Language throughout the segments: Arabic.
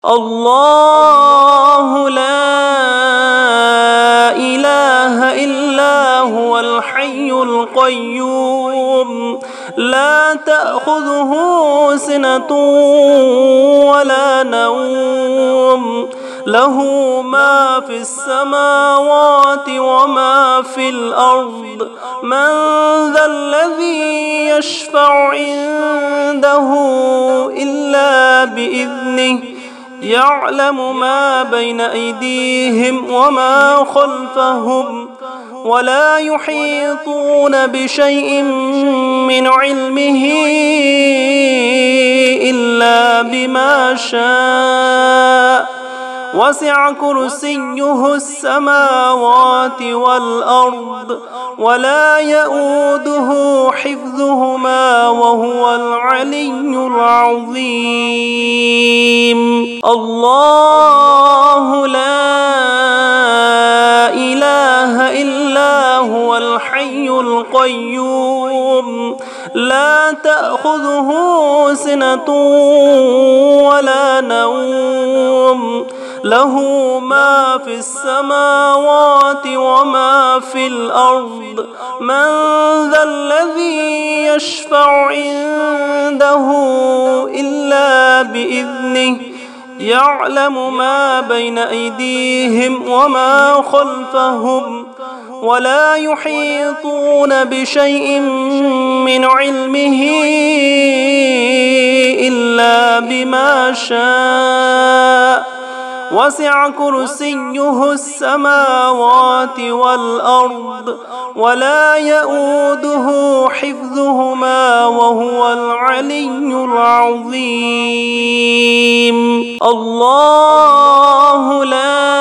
الله لا إله إلا هو الحي القيوم لا تأخذه سنة ولا نوم له ما في السماوات وما في الأرض من ذا الذي يشفع عنده إلا بإذنه يعلم ما بين أيديهم وما خلفهم ولا يحيطون بشيء من علمه إلا بما شاء وسع كرسيه السماوات والأرض ولا يؤوده حفظهما وهو العلي العظيم الله لا إله إلا هو الحي القيوم لا تأخذه سنة ولا نوم له ما في السماوات وما في الأرض من ذا الذي يشفع عنده إلا بإذنه يعلم ما بين أيديهم وما خلفهم ولا يحيطون بشيء من علمه إلا بما شاء وسع كرسيه السماوات والأرض ولا يؤوده حفظهما وهو العلي العظيم الله لا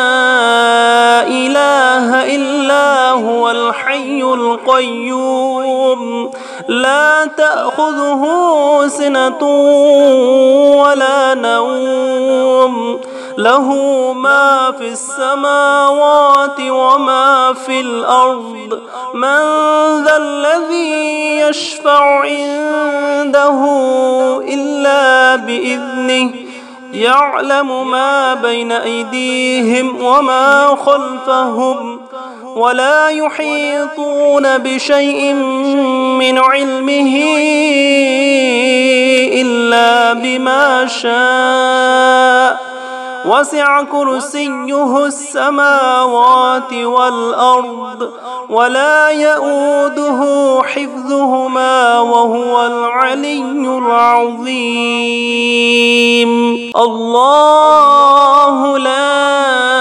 إله إلا هو الحي القيوم لا تأخذه سنة ولا نوم له ما في السماوات وما في الأرض من ذا الذي يشفع عنده إلا بإذنه يعلم ما بين أيديهم وما خلفهم ولا يحيطون بشيء من علمه إلا بما شاء وسع كرسيه السماوات والأرض ولا يؤوده حفظهما وهو العلي العظيم الله لا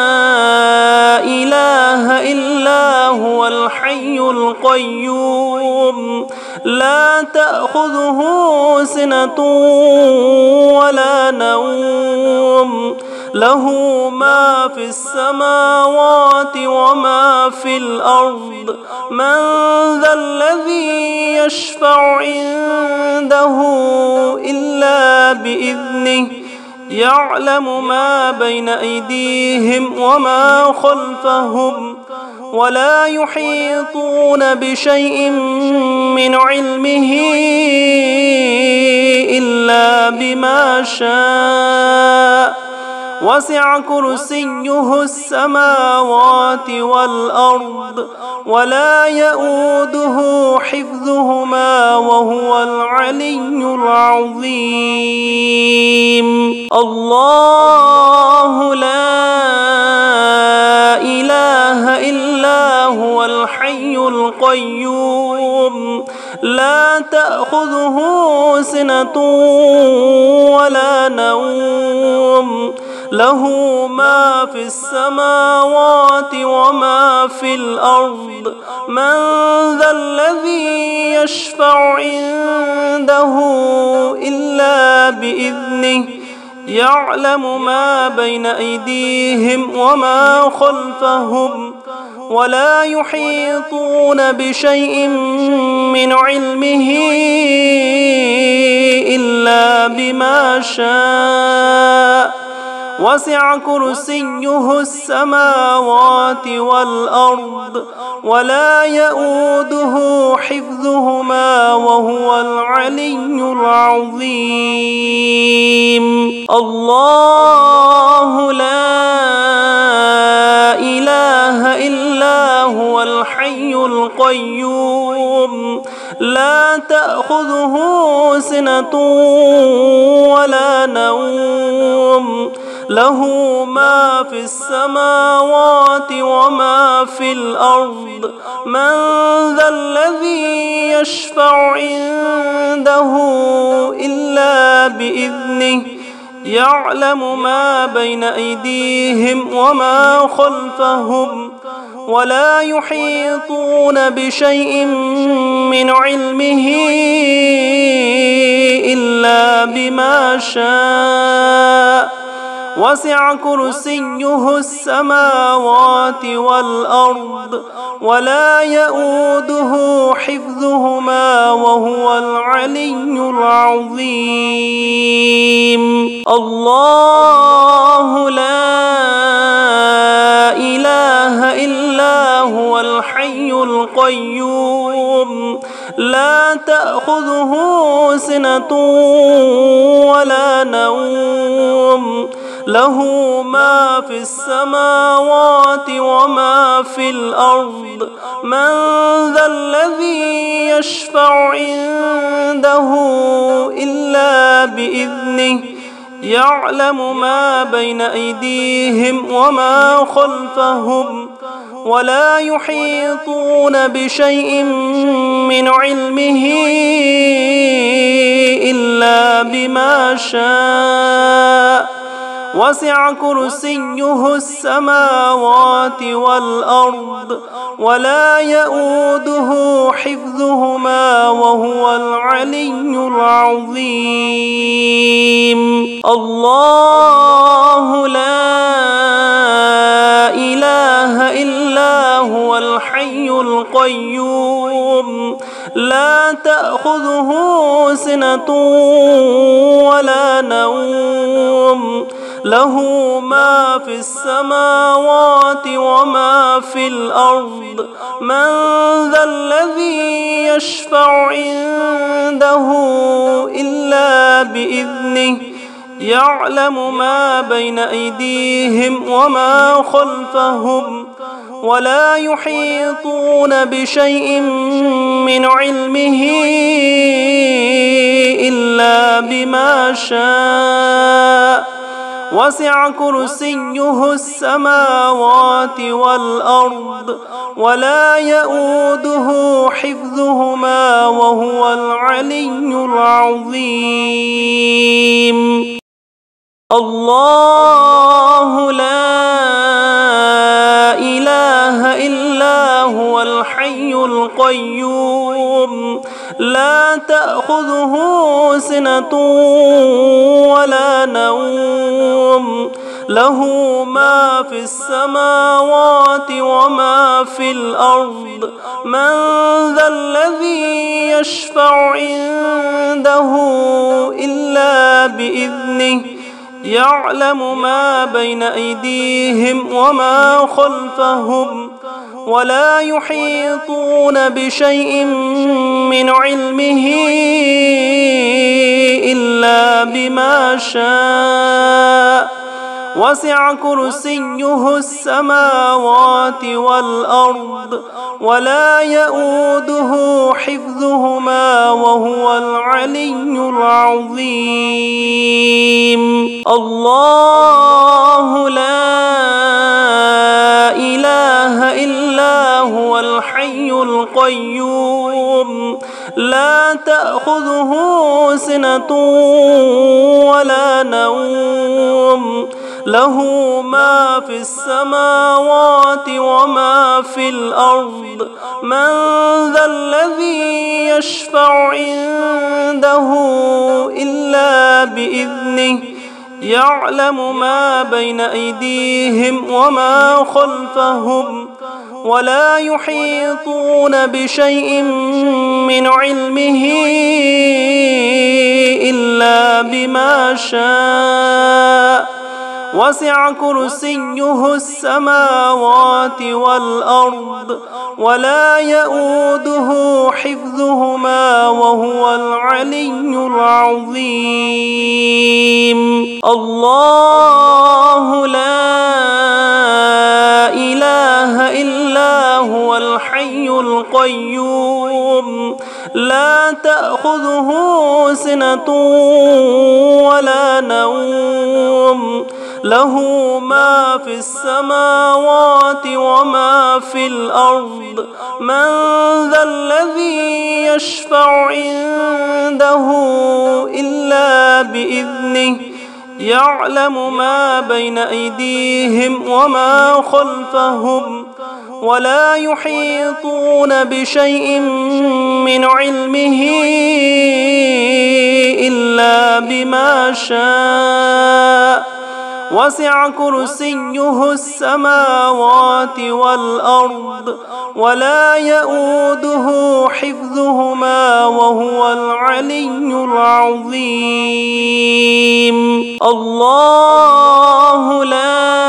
إله إلا هو الحي القيوم لا تأخذه سنة ولا نوم له ما في السماوات وما في الأرض من ذا الذي يشفع عنده إلا بإذنه يعلم ما بين أيديهم وما خلفهم ولا يحيطون بشيء من علمه إلا بما شاء وسع كرسيه السماوات والأرض ولا يؤوده حفظهما وهو العلي العظيم الله لا إله إلا هو الحي القيوم لا تأخذه سنة ولا نوم له ما في السماوات وما في الأرض من ذا الذي يشفع عنده إلا بإذنه يعلم ما بين أيديهم وما خلفهم ولا يحيطون بشيء من علمه إلا بما شاء وسع كرسيه السماوات والأرض ولا يؤوده حفظهما وهو العلي العظيم. الله لا إله إلا هو الحي القيوم لا تأخذه سنة ولا نوم له ما في السماوات وما في الأرض من ذا الذي يشفع عنده إلا بإذنه يعلم ما بين أيديهم وما خلفهم ولا يحيطون بشيء من علمه إلا بما شاء وسع كرسيه السماوات والأرض ولا يؤوده حفظهما وهو العلي العظيم. الله لا إله إلا هو الحي القيوم لا تأخذه سنة ولا نوم له ما في السماوات وما في الأرض من ذا الذي يشفع عنده إلا بإذنه يعلم ما بين أيديهم وما خلفهم ولا يحيطون بشيء من علمه إلا بما شاء وسع كرسيه السماوات والأرض ولا يؤوده حفظهما وهو العلي العظيم. الله لا إله إلا هو الحي القيوم لا تأخذه سنة ولا نوم له ما في السماوات وما في الأرض من ذا الذي يشفع عنده إلا بإذنه يعلم ما بين أيديهم وما خلفهم ولا يحيطون بشيء من علمه إلا بما شاء وسع كرسيه السماوات والأرض ولا يؤوده حفظهما وهو العلي العظيم. الله لا إله إلا هو الحي القيوم لا تأخذه سنة ولا نوم له ما في السماوات وما في الأرض من ذا الذي يشفع عنده إلا بإذنه يعلم ما بين أيديهم وما خلفهم ولا يحيطون بشيء من علمه إلا بما شاء وسع كرسيه السماوات والأرض ولا يؤوده حفظهما وهو العلي العظيم. الله لا إله إلا هو الحي القيوم لا تأخذه سنة ولا نوم له ما في السماوات وما في الأرض من ذا الذي يشفع عنده إلا بإذنه يعلم ما بين أيديهم وما خلفهم ولا يحيطون بشيء من علمه إلا بما شاء وسع كرسيه السماوات والأرض ولا يؤوده حفظهما وهو العلي العظيم. الله لا إله إلا هو الحي القيوم لا تأخذه سنة ولا نوم له ما في السماوات وما في الأرض من ذا الذي يشفع عنده إلا بإذنه يعلم ما بين أيديهم وما خلفهم ولا يحيطون بشيء من علمه إلا بما شاء وسع كرسيه السماوات والأرض ولا يؤوده حفظهما وهو العلي العظيم. الله لا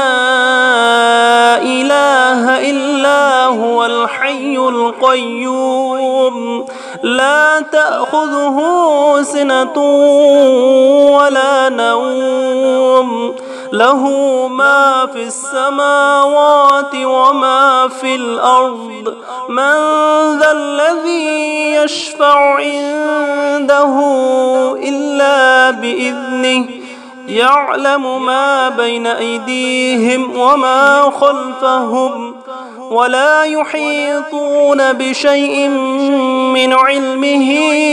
إله إلا هو الحي القيوم لا تأخذه سنة ولا نوم له ما في السماوات وما في الأرض من ذا الذي يشفع عنده إلا بإذنه يعلم ما بين أيديهم وما خلفهم ولا يحيطون بشيء من علمه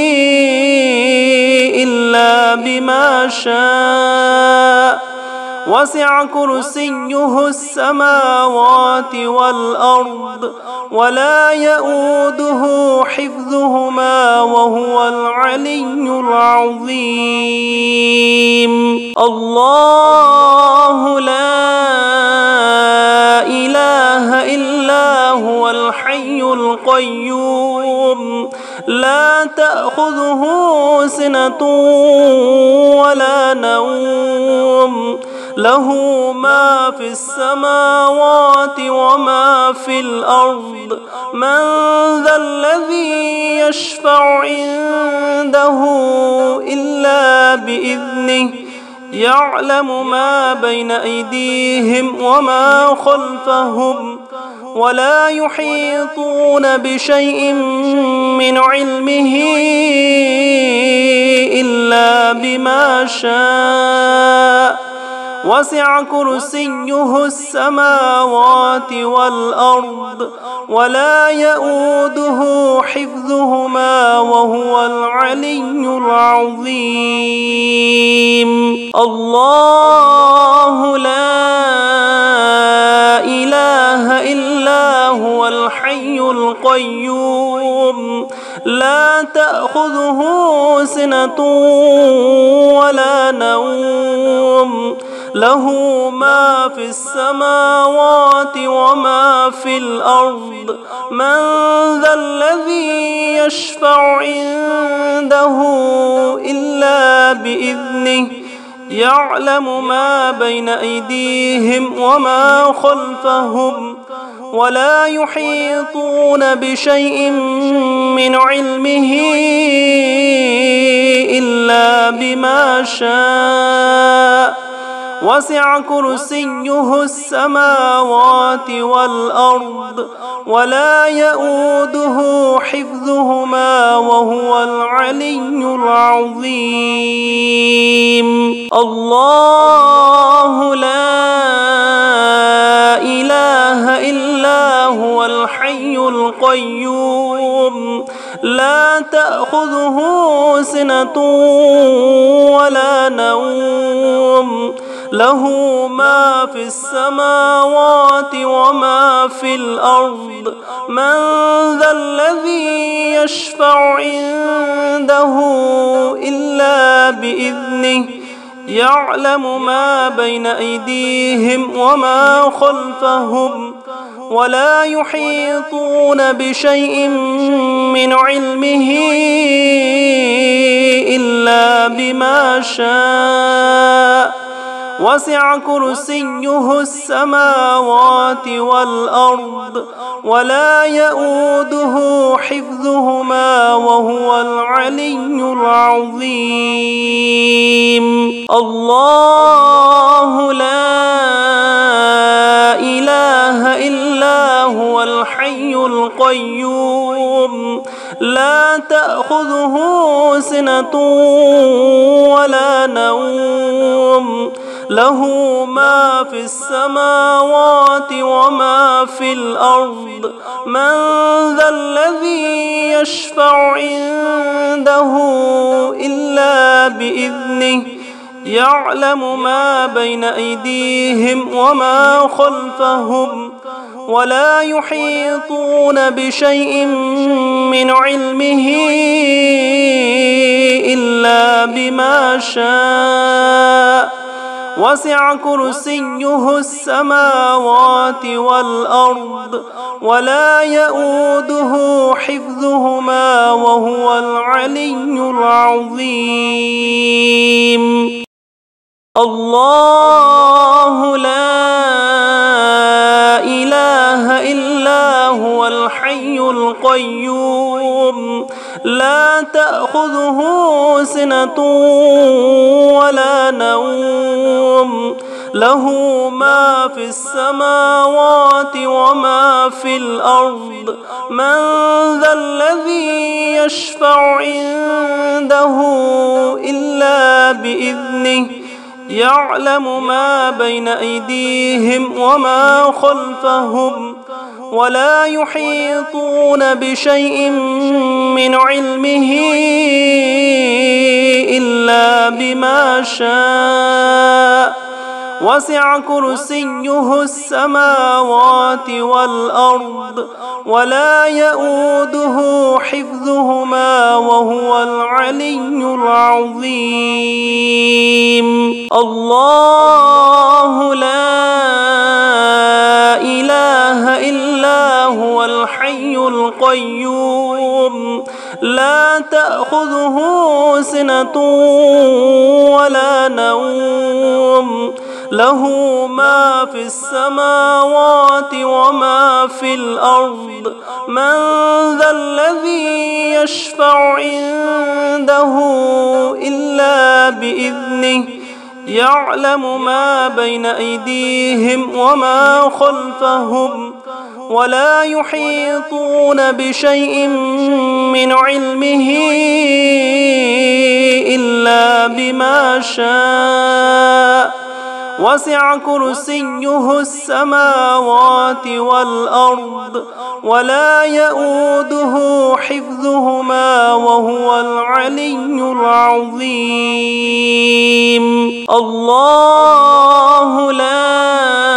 إلا بما شاء وسع كرسيه السماوات والأرض ولا يؤوده حفظهما وهو العلي العظيم. الله لا إله إلا هو الحي القيوم لا تأخذه سنة ولا نوم له ما في السماوات وما في الأرض من ذا الذي يشفع عنده إلا بإذنه يعلم ما بين أيديهم وما خلفهم ولا يحيطون بشيء من علمه إلا بما شاء وسع كرسيه السماوات والأرض ولا يؤوده حفظهما وهو العلي العظيم. الله لا إله إلا هو الحي القيوم لا تأخذه سنة ولا نوم له ما في السماوات وما في الأرض من ذا الذي يشفع عنده إلا بإذنه يعلم ما بين أيديهم وما خلفهم ولا يحيطون بشيء من علمه إلا بما شاء وسع كرسيه السماوات والأرض ولا يؤوده حفظهما وهو العلي العظيم. الله لا إله إلا هو الحي القيوم لا تأخذه سنة ولا نوم له ما في السماوات وما في الأرض من ذا الذي يشفع عنده إلا بإذنه يعلم ما بين أيديهم وما خلفهم ولا يحيطون بشيء من علمه إلا بما شاء وسع كرسيه السماوات والأرض ولا يؤوده حفظهما وهو العلي العظيم. الله لا إله إلا هو الحي القيوم لا تأخذه سنة ولا نوم له ما في السماوات وما في الأرض من ذا الذي يشفع عنده إلا بإذنه يعلم ما بين أيديهم وما خلفهم ولا يحيطون بشيء من علمه إلا بما شاء وسع كرسيه السماوات والأرض ولا يؤوده حفظهما وهو العلي العظيم. الله لا إله إلا هو الحي القيوم لا تأخذه سنة ولا نوم له ما في السماوات وما في الأرض من ذا الذي يشفع عنده إلا بإذنه يعلم ما بين أيديهم وما خلفهم ولا يحيطون بشيء من علمه إلا بما شاء وسع كرسيه السماوات والأرض ولا يؤوده حفظهما وهو العلي العظيم. الله لا إله إلا هو الحي القيوم لا تأخذه سنة ولا نوم له ما في السماوات وما في الأرض من ذا الذي يشفع عنده إلا بإذنه يعلم ما بين أيديهم وما خلفهم ولا يحيطون بشيء من علمه إلا بما شاء وسع كرسيه السماوات والأرض ولا يؤوده حفظهما وهو العلي العظيم. الله لا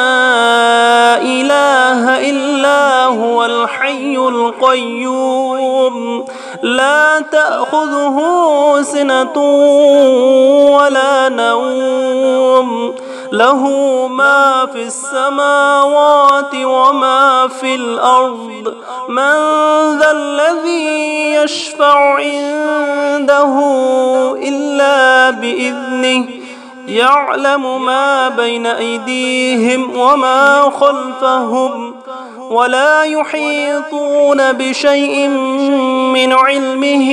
إله إلا هو الحي القيوم لا تأخذه سنة ولا نوم له ما في السماوات وما في الأرض من ذا الذي يشفع عنده إلا بإذنه يعلم ما بين أيديهم وما خلفهم ولا يحيطون بشيء من علمه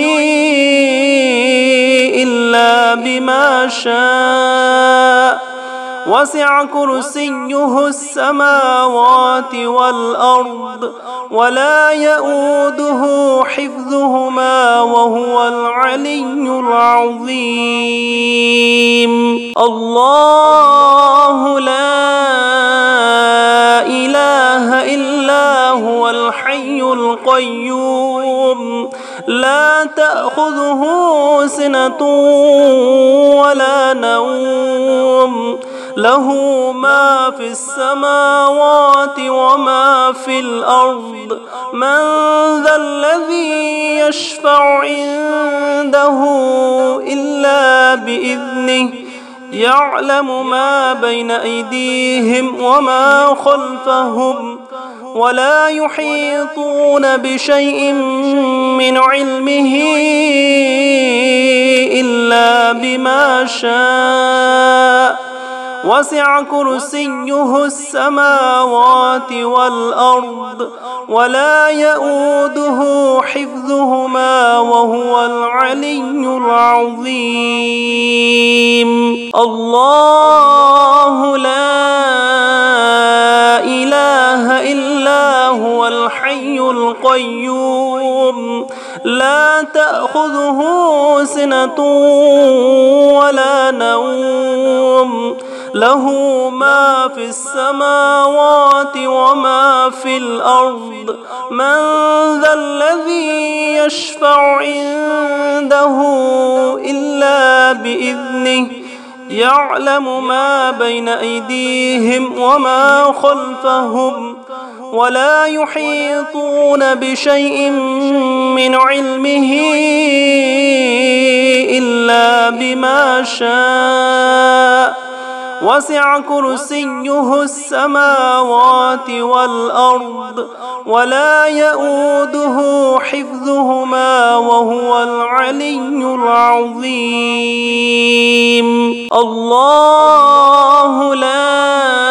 إلا بما شاء وسع كرسيه السماوات والأرض ولا يؤوده حفظهما وهو العلي العظيم. الله لا إله إلا هو الحي القيوم لا تأخذه سنة ولا نوم له ما في السماوات وما في الأرض من ذا الذي يشفع عنده إلا بإذنه يعلم ما بين أيديهم وما خلفهم ولا يحيطون بشيء من علمه إلا بما شاء وسع كرسيه السماوات والأرض ولا يؤوده حفظهما وهو العلي العظيم. الله لا إله إلا هو الحي القيوم لا تأخذه سنة ولا نوم له ما في السماوات وما في الأرض من ذا الذي يشفع عنده إلا بإذنه يعلم ما بين أيديهم وما خلفهم ولا يحيطون بشيء من علمه إلا بما شاء وسع كرسيه السماوات والأرض ولا يؤوده حفظهما وهو العلي العظيم. الله لا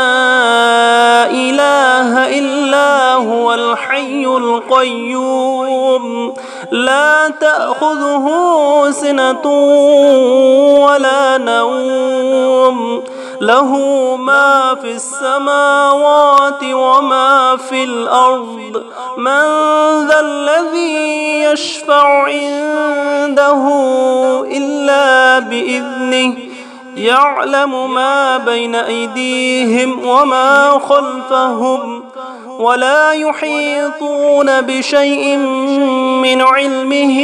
إله إلا هو الحي القيوم لا تأخذه سنة ولا نوم له ما في السماوات وما في الأرض من ذا الذي يشفع عنده إلا بإذنه يعلم ما بين أيديهم وما خلفهم ولا يحيطون بشيء من علمه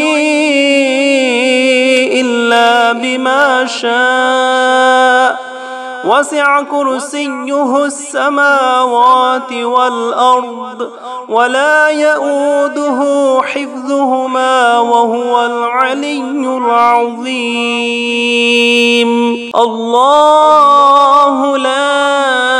إلا بما شاء وسع كرسيه السماوات والأرض ولا يؤوده حفظهما وهو العلي العظيم. الله لا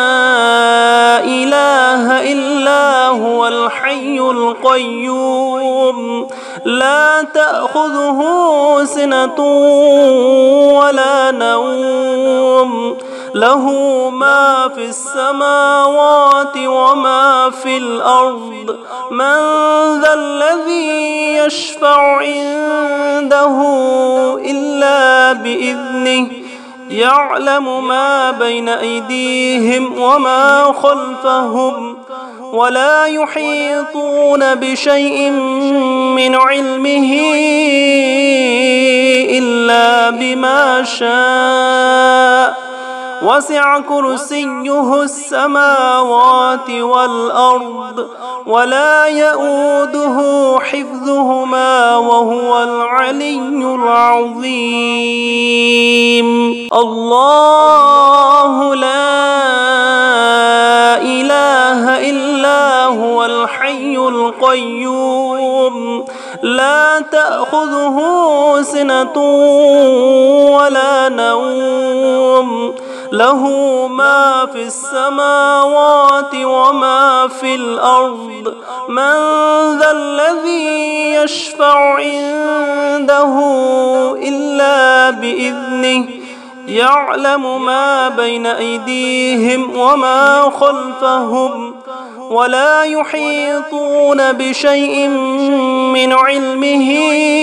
إله إلا هو الحي القيوم لا تأخذه سنة ولا نوم له ما في السماوات وما في الأرض من ذا الذي يشفع عنده إلا بإذنه يعلم ما بين أيديهم وما خلفهم ولا يحيطون بشيء من علمه إلا بما شاء وسع كرسيه السماوات والأرض ولا يؤوده حفظهما وهو العلي العظيم. الله لا إله إلا هو الحي القيوم لا تأخذه سنة ولا نوم له ما في السماوات وما في الأرض من ذا الذي يشفع عنده إلا بإذنه يعلم ما بين أيديهم وما خلفهم ولا يحيطون بشيء من علمه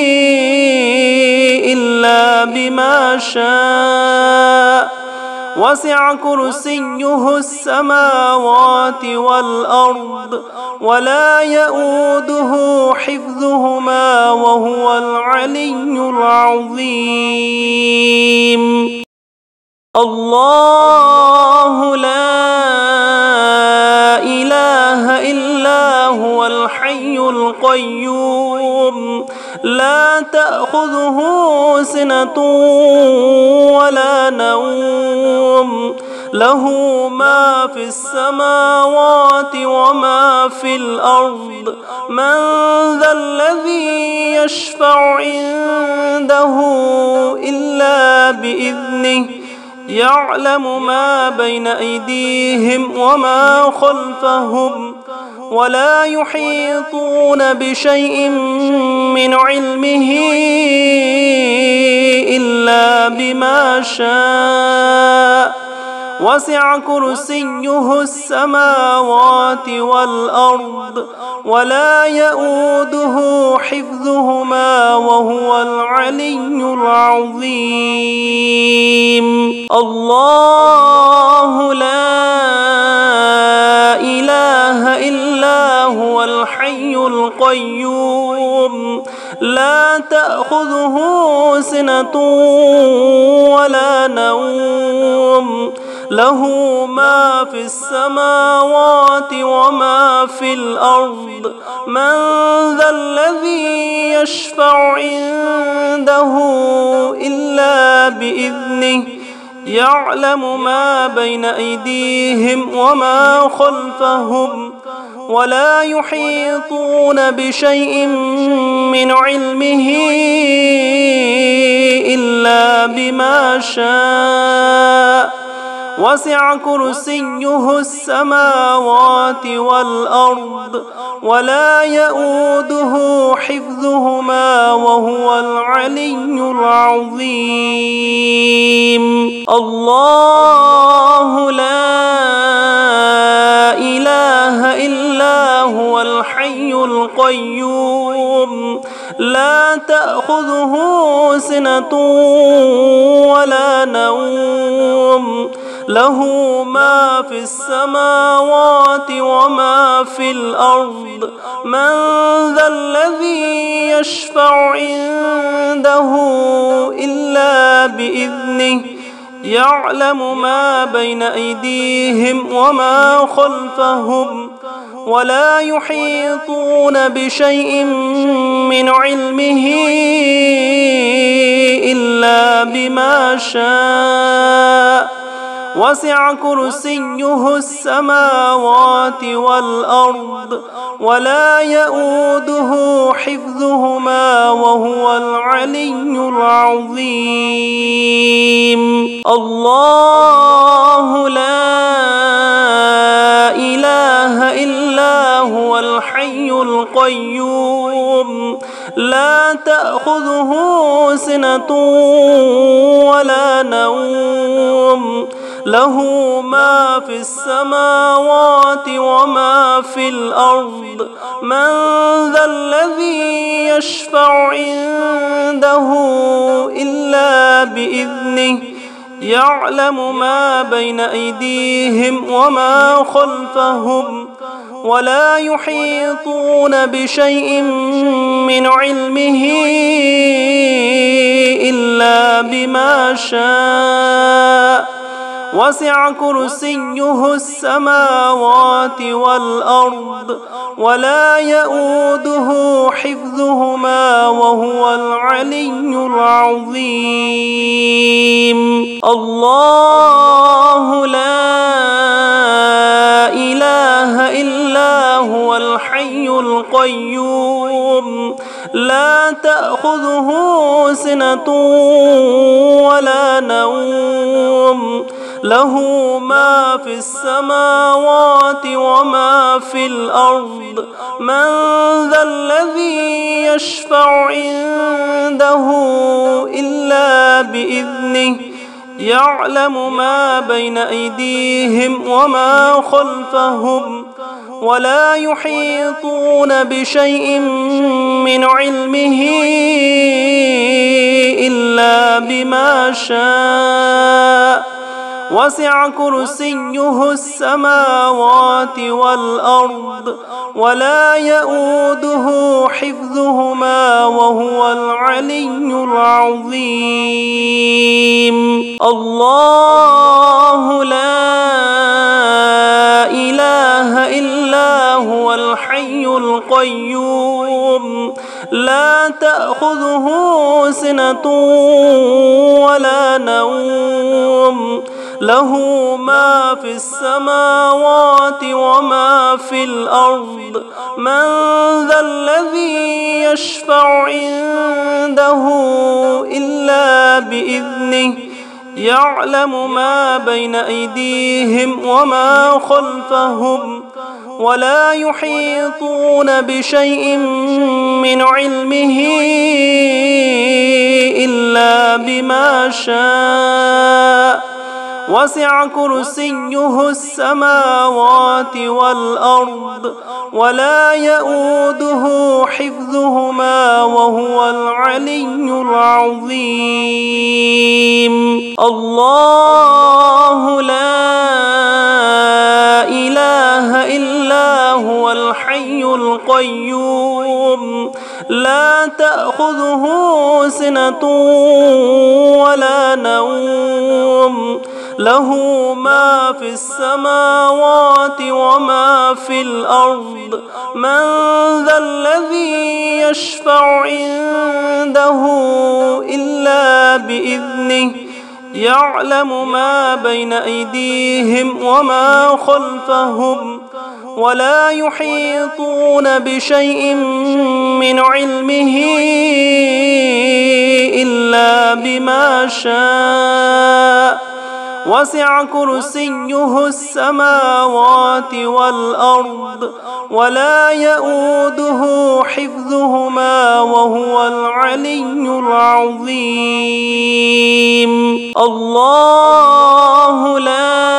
إلا بما شاء وسع كرسيه السماوات والأرض ولا يؤوده حفظهما وهو العلي العظيم. الله لا إله إلا هو الحي القيوم لا تأخذه سنة ولا نوم له ما في السماوات وما في الأرض من ذا الذي يشفع عنده إلا بإذنه يعلم ما بين أيديهم وما خلفهم ولا يحيطون بشيء من علمه إلا بما شاء وسع كرسيه السماوات والأرض ولا يؤوده حفظهما وهو العلي العظيم. الله لا إله إلا هو الحي القيوم لا تأخذه سنة ولا نوم له ما في السماوات وما في الأرض من ذا الذي يشفع عنده إلا بإذنه يعلم ما بين أيديهم وما خلفهم ولا يحيطون بشيء من علمه إلا بما شاء وسع كرسيه السماوات والأرض ولا يؤوده حفظهما وهو العلي العظيم. الله لا إله إلا هو الحي القيوم لا تأخذه سنة ولا نوم له ما في السماوات وما في الأرض من ذا الذي يشفع عنده إلا بإذنه يعلم ما بين أيديهم وما خلفهم ولا يحيطون بشيء من علمه إلا بما شاء وسع كرسيه السماوات والأرض ولا يؤوده حفظهما وهو العلي العظيم. الله لا إله إلا هو الحي القيوم لا تأخذه سنة ولا نوم له ما في السماوات وما في الأرض من ذا الذي يشفع عنده إلا بإذنه يعلم ما بين أيديهم وما خلفهم ولا يحيطون بشيء من علمه إلا بما شاء وسع كرسيه السماوات والأرض ولا يؤوده حفظهما وهو العلي العظيم. الله لا إله إلا هو الحي القيوم لا تأخذه سنة ولا نوم له ما في السماوات وما في الأرض من ذا الذي يشفع عنده إلا بإذنه يعلم ما بين أيديهم وما خلفهم ولا يحيطون بشيء من علمه إلا بما شاء وسع كرسيه السماوات والأرض ولا يؤوده حفظهما وهو العلي العظيم. الله لا إله إلا هو الحي القيوم لا تأخذه سنة ولا نوم له ما في السماوات وما في الأرض من ذا الذي يشفع عنده إلا بإذنه يعلم ما بين أيديهم وما خلفهم ولا يحيطون بشيء من علمه إلا بما شاء وسع كرسيه السماوات والأرض ولا يؤوده حفظهما وهو العلي العظيم. الله لا إله إلا هو الحي القيوم لا تأخذه سنة ولا نوم له ما في السماوات وما في الأرض من ذا الذي يشفع عنده إلا بإذنه يعلم ما بين أيديهم وما خلفهم ولا يحيطون بشيء من علمه إلا بما شاء وسع كرسيه السماوات والأرض ولا يؤوده حفظهما وهو العلي العظيم. الله لا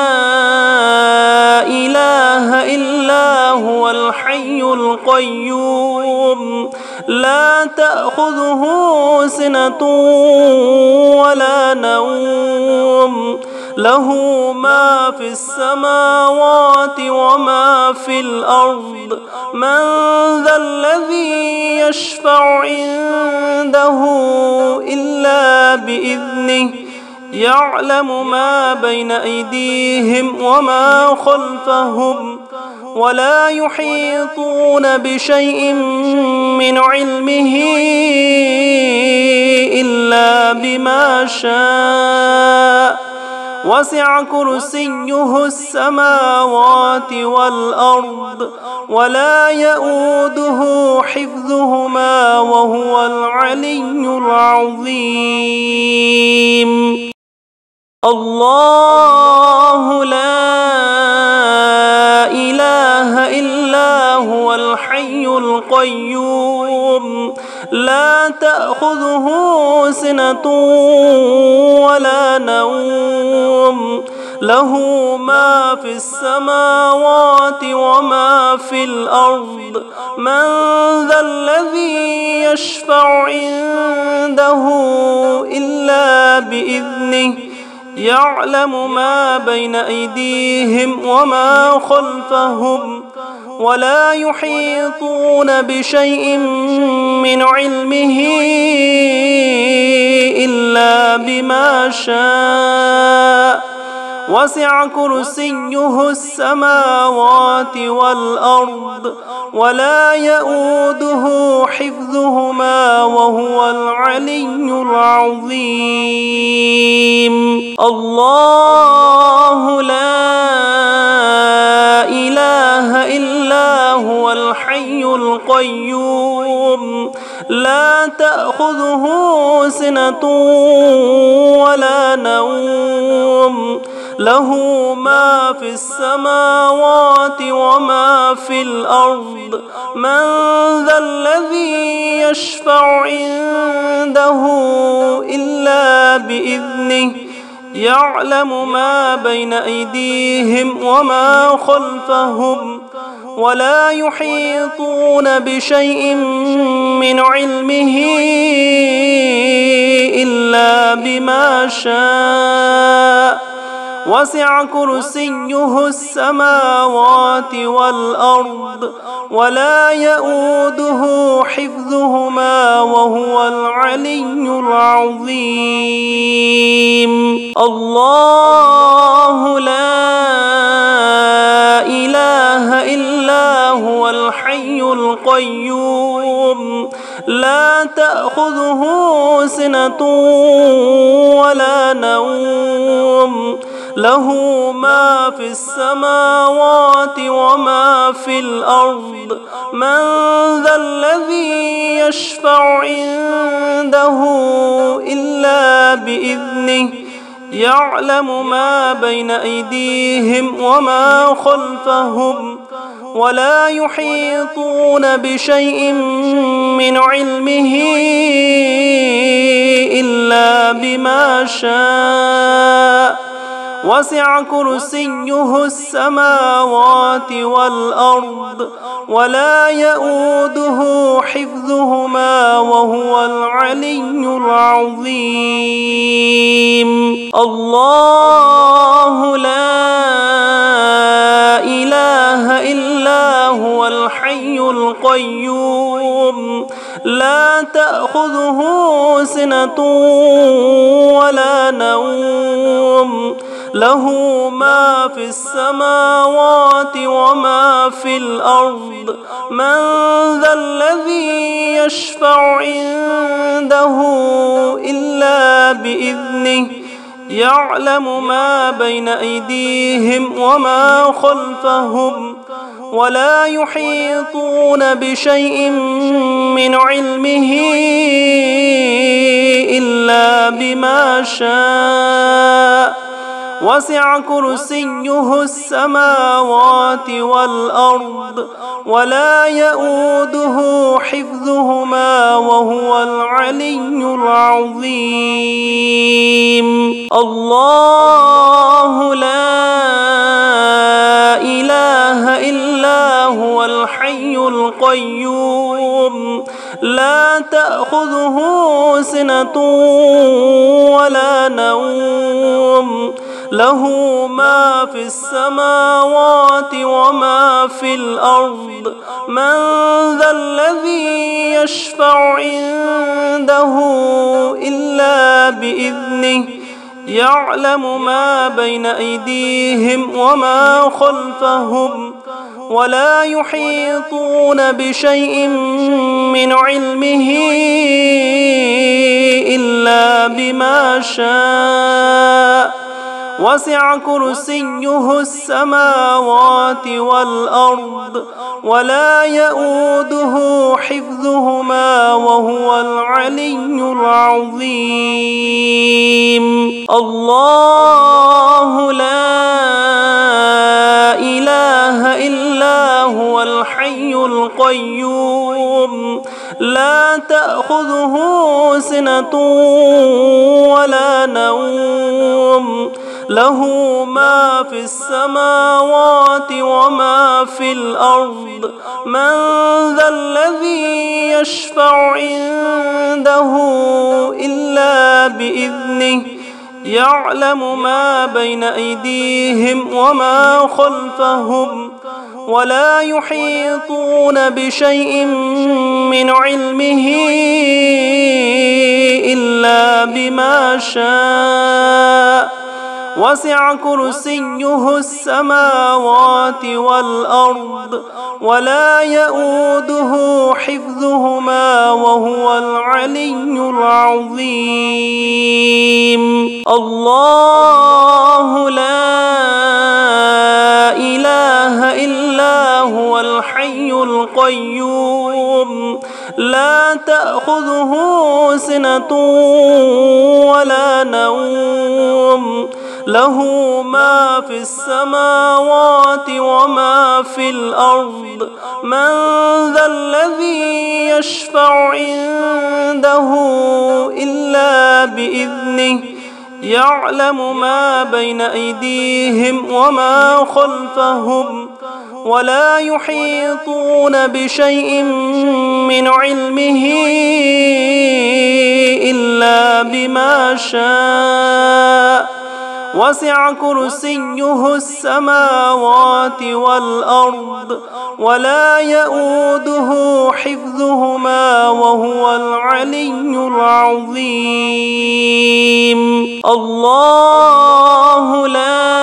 إله إلا هو الحي القيوم لا تأخذه سنة ولا نوم له ما في السماوات وما في الأرض من ذا الذي يشفع عنده إلا بإذنه يعلم ما بين أيديهم وما خلفهم ولا يحيطون بشيء من علمه إلا بما شاء وسع كرسيه السماوات والأرض ولا يؤوده حفظهما وهو العلي العظيم. الله لا إله إلا هو الحي القيوم لا تأخذه سنة ولا نوم له ما في السماوات وما في الأرض من ذا الذي يشفع عنده إلا بإذنه يعلم ما بين أيديهم وما خلفهم ولا يحيطون بشيء من علمه إلا بما شاء وسع كرسيه السماوات والأرض ولا يؤوده حفظهما وهو العلي العظيم. الله لا إله إلا هو الحي القيوم لا تأخذه سنة ولا نوم له ما في السماوات وما في الأرض من ذا الذي يشفع عنده إلا بإذنه يعلم ما بين أيديهم وما خلفهم ولا يحيطون بشيء من علمه إلا بما شاء وسع كرسيه السماوات والأرض ولا يؤوده حفظهما وهو العلي العظيم. الله لا إله إلا هو الحي القيوم لا تأخذه سنة ولا نوم له ما في السماوات وما في الأرض من ذا الذي يشفع عنده إلا بإذنه يعلم ما بين أيديهم وما خلفهم ولا يحيطون بشيء من علمه إلا بما شاء وسع كرسيه السماوات والأرض ولا يؤوده حفظهما وهو العلي العظيم. الله لا إله إلا هو الحي القيوم لا تأخذه سنة ولا نوم له ما في السماوات وما في الأرض من ذا الذي يشفع عنده إلا بإذنه يعلم ما بين أيديهم وما خلفهم ولا يحيطون بشيء من علمه إلا بما شاء وسع كرسيه السماوات والأرض ولا يؤوده حفظهما وهو العلي العظيم. الله لا إله إلا هو الحي القيوم لا تأخذه سنة ولا نوم له ما في السماوات وما في الأرض من ذا الذي يشفع عنده إلا بإذنه يعلم ما بين أيديهم وما خلفهم ولا يحيطون بشيء من علمه إلا بما شاء وسع كرسيه السماوات والأرض ولا يؤوده حفظهما وهو العلي العظيم. الله لا إله إلا هو الحي القيوم لا تأخذه سنة ولا نوم له ما في السماوات وما في الأرض من ذا الذي يشفع عنده إلا بإذنه يعلم ما بين أيديهم وما خلفهم ولا يحيطون بشيء من علمه إلا بما شاء وسع كرسيه السماوات والأرض ولا يؤوده حفظهما وهو العلي العظيم. الله لا إله إلا هو الحي القيوم لا تأخذه سنة ولا نوم له ما في السماوات وما في الأرض من ذا الذي يشفع عنده إلا بإذنه يعلم ما بين أيديهم وما خلفهم ولا يحيطون بشيء من علمه إلا بما شاء وسع كرسيه السماوات والأرض ولا يؤوده حفظهما وهو العلي العظيم. الله لا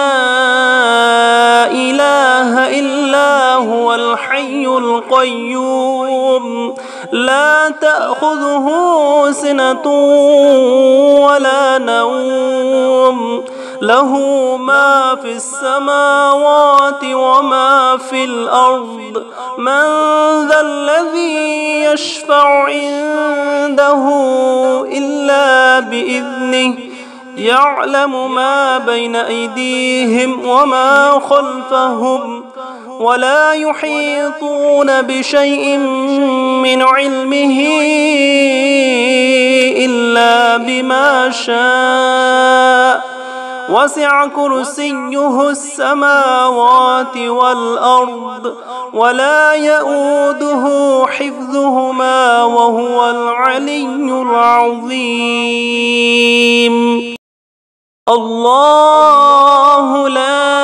إله إلا هو الحي القيوم لا تأخذه سنة ولا نوم له ما في السماوات وما في الأرض من ذا الذي يشفع عنده إلا بإذنه يعلم ما بين أيديهم وما خلفهم ولا يحيطون بشيء من علمه إلا بما شاء وسع كرسيه السماوات والأرض ولا يؤوده حفظهما وهو العلي العظيم. الله لا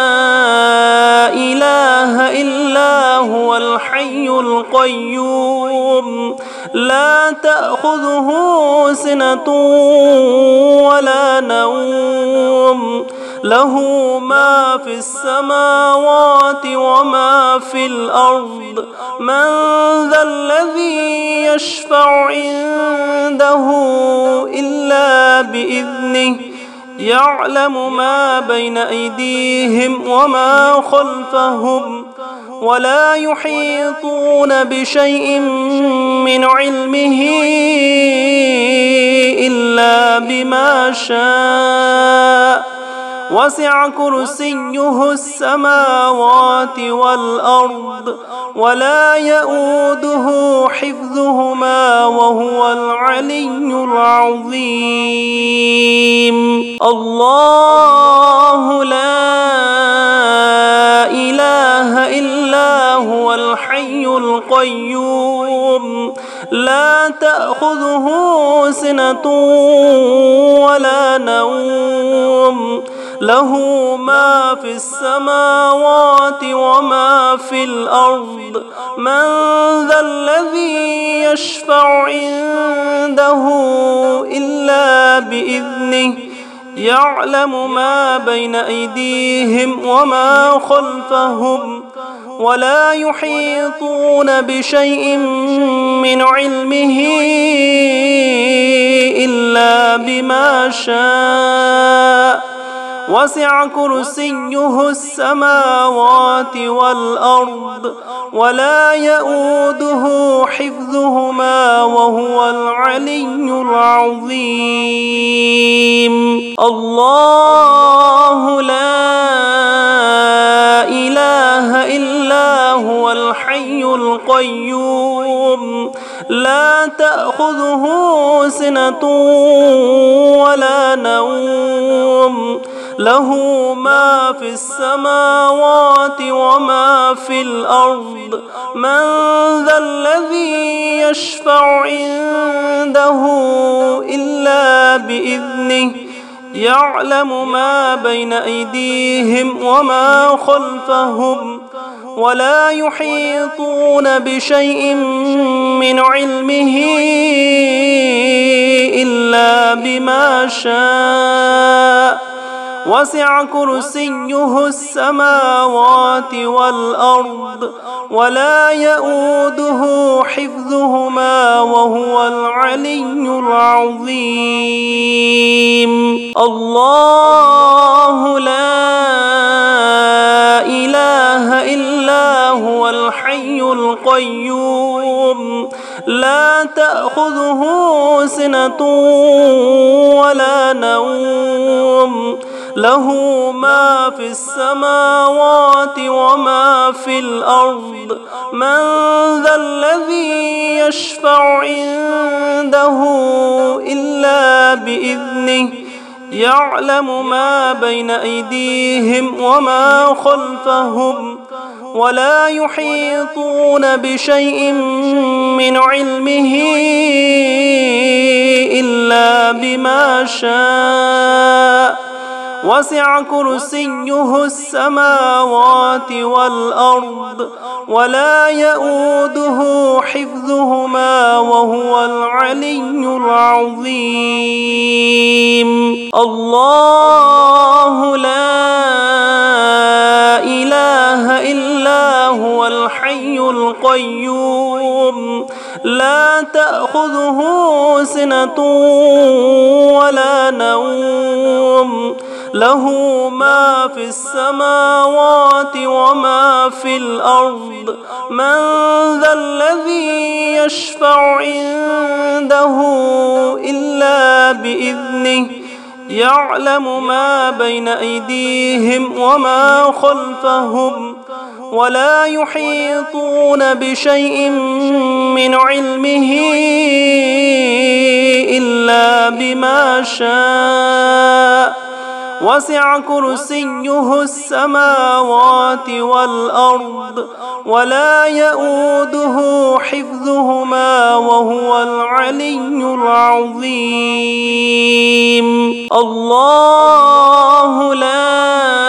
إله إلا هو الحي القيوم لا تأخذه سنة ولا نوم له ما في السماوات وما في الأرض من ذا الذي يشفع عنده إلا بإذنه يعلم ما بين أيديهم وما خلفهم ولا يحيطون بشيء من علمه إلا بما شاء وسع كرسيه السماوات والأرض ولا يؤوده حفظهما وهو العلي العظيم. الله لا إله إلا هو الحي القيوم لا تأخذه سنة ولا نوم له ما في السماوات وما في الأرض من ذا الذي يشفع عنده إلا بإذنه يعلم ما بين أيديهم وما خلفهم ولا يحيطون بشيء من علمه إلا بما شاء وسع كرسيه السماوات والأرض ولا يؤوده حفظهما وهو العلي العظيم. الله لا إله إلا هو الحي القيوم لا تأخذه سنة ولا نوم له ما في السماوات وما في الأرض من ذا الذي يشفع عنده إلا بإذنه يعلم ما بين أيديهم وما خلفهم ولا يحيطون بشيء من علمه إلا بما شاء وسع كرسيه السماوات والأرض ولا يؤوده حفظهما وهو العلي العظيم. الله لا إله إلا هو الحي القيوم لا تأخذه سنة ولا نوم له ما في السماوات وما في الأرض من ذا الذي يشفع عنده إلا بإذنه يعلم ما بين أيديهم وما خلفهم ولا يحيطون بشيء من علمه إلا بما شاء وسع كرسيه السماوات والأرض ولا يؤوده حفظهما وهو العلي العظيم. الله لا إله إلا هو الحي القيوم لا تأخذه سنة ولا نوم له ما في السماوات وما في الأرض من ذا الذي يشفع عنده إلا بإذنه يعلم ما بين أيديهم وما خلفهم ولا يحيطون بشيء من علمه إلا بما شاء وسع كرسيه السماوات والأرض ولا يؤوده حفظهما وهو العلي العظيم. الله لا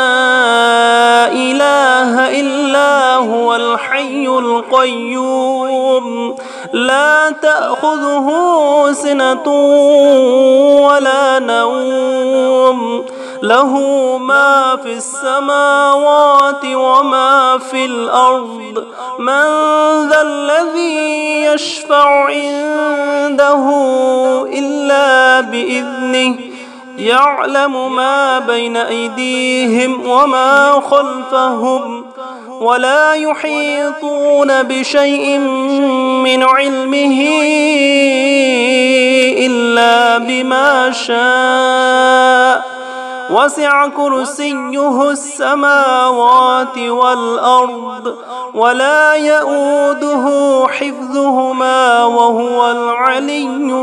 إله إلا هو الحي القيوم لا تأخذه سنة ولا نوم له ما في السماوات وما في الأرض من ذا الذي يشفع عنده إلا بإذنه يعلم ما بين أيديهم وما خلفهم ولا يحيطون بشيء من علمه إلا بما شاء وسع كرسيه السماوات والأرض ولا يؤوده حفظهما وهو العلي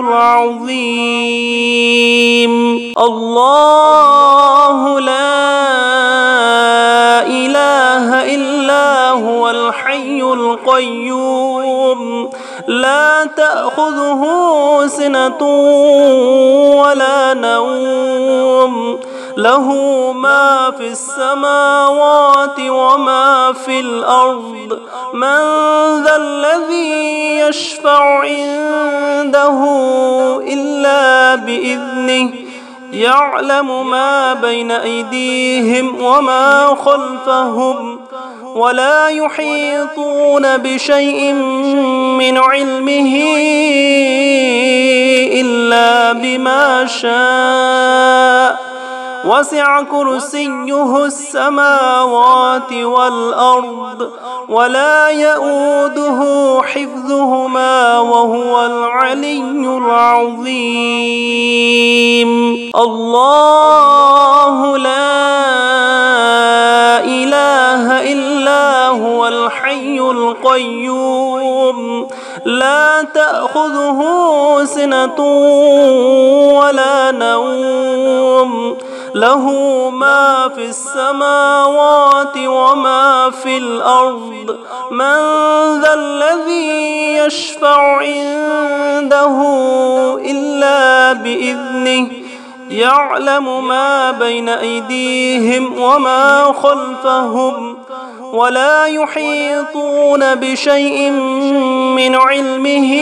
العظيم. الله لا إله إلا هو الحي القيوم لا تأخذه سنة ولا نوم له ما في السماوات وما في الأرض من ذا الذي يشفع عنده إلا بإذنه يعلم ما بين أيديهم وما خلفهم ولا يحيطون بشيء من علمه إلا بما شاء وسع كرسيه السماوات والأرض ولا يؤوده حفظهما وهو العلي العظيم. الله لا إله إلا هو الحي القيوم لا تأخذه سنة ولا نوم له ما في السماوات وما في الأرض من ذا الذي يشفع عنده إلا بإذنه يعلم ما بين أيديهم وما خلفهم ولا يحيطون بشيء من علمه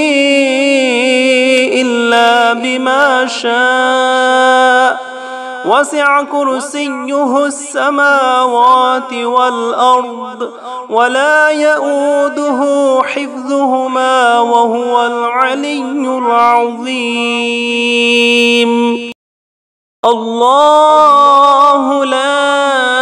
إلا بما شاء وسع كرسيه السماوات والأرض ولا يؤوده حفظهما وهو العلي العظيم. الله لا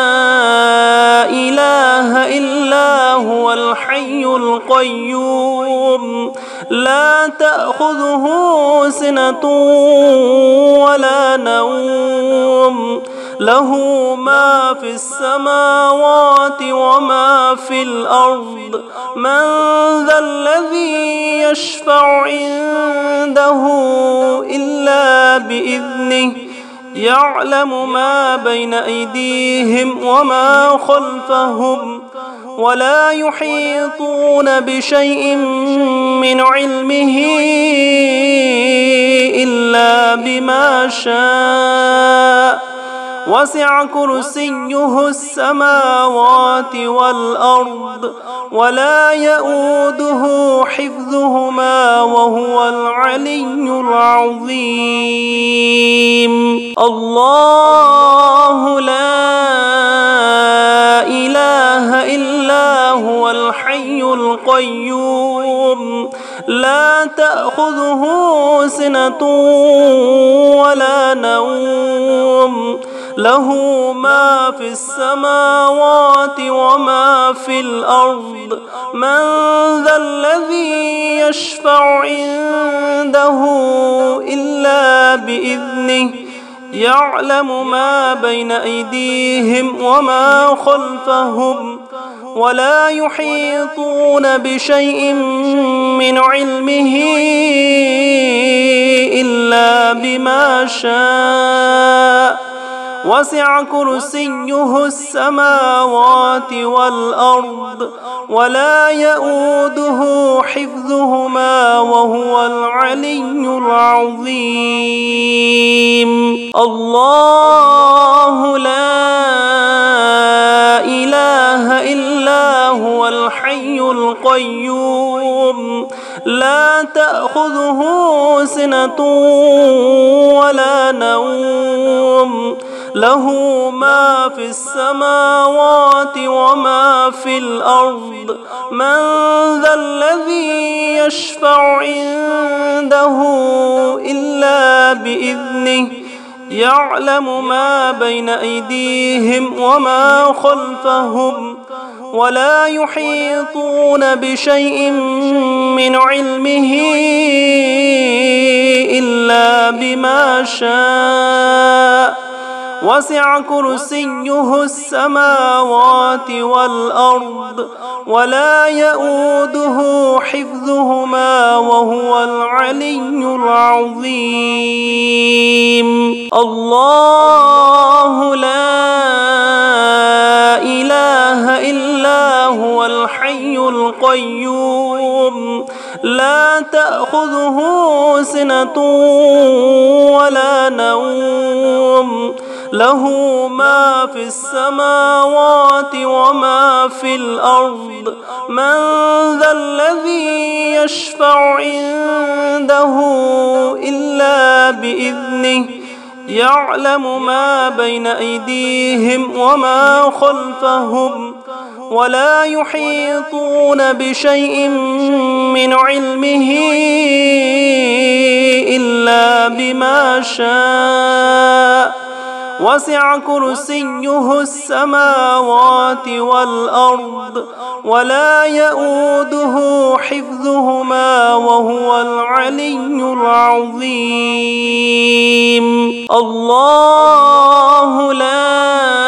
إله إلا هو الحي القيوم لا تأخذه سنة ولا نوم له ما في السماوات وما في الأرض من ذا الذي يشفع عنده إلا بإذنه يعلم ما بين أيديهم وما خلفهم ولا يحيطون بشيء من علمه إلا بما شاء وسع كرسيه السماوات والأرض ولا يؤوده حفظهما وهو العلي العظيم. الله لا إله إلا هو الحي القيوم لا تأخذه سنة ولا نوم له ما في السماوات وما في الأرض من ذا الذي يشفع عنده إلا بإذنه يعلم ما بين أيديهم وما خلفهم ولا يحيطون بشيء من علمه إلا بما شاء وسع كرسيه السماوات والأرض ولا يؤوده حفظهما وهو العلي العظيم. الله لا إله إلا هو الحي القيوم لا تأخذه سنة ولا نوم له ما في السماوات وما في الأرض من ذا الذي يشفع عنده إلا بإذنه يعلم ما بين أيديهم وما خلفهم ولا يحيطون بشيء من علمه إلا بما شاء وسع كرسيه السماوات والأرض ولا يؤوده حفظهما وهو العلي العظيم. الله لا إله إلا هو الحي القيوم لا تأخذه سنة ولا نوم له ما في السماوات وما في الأرض من ذا الذي يشفع عنده إلا بإذنه يعلم ما بين أيديهم وما خلفهم ولا يحيطون بشيء من علمه إلا بما شاء وسع كرسيه السماوات والأرض ولا يؤوده حفظهما وهو العلي العظيم. الله لا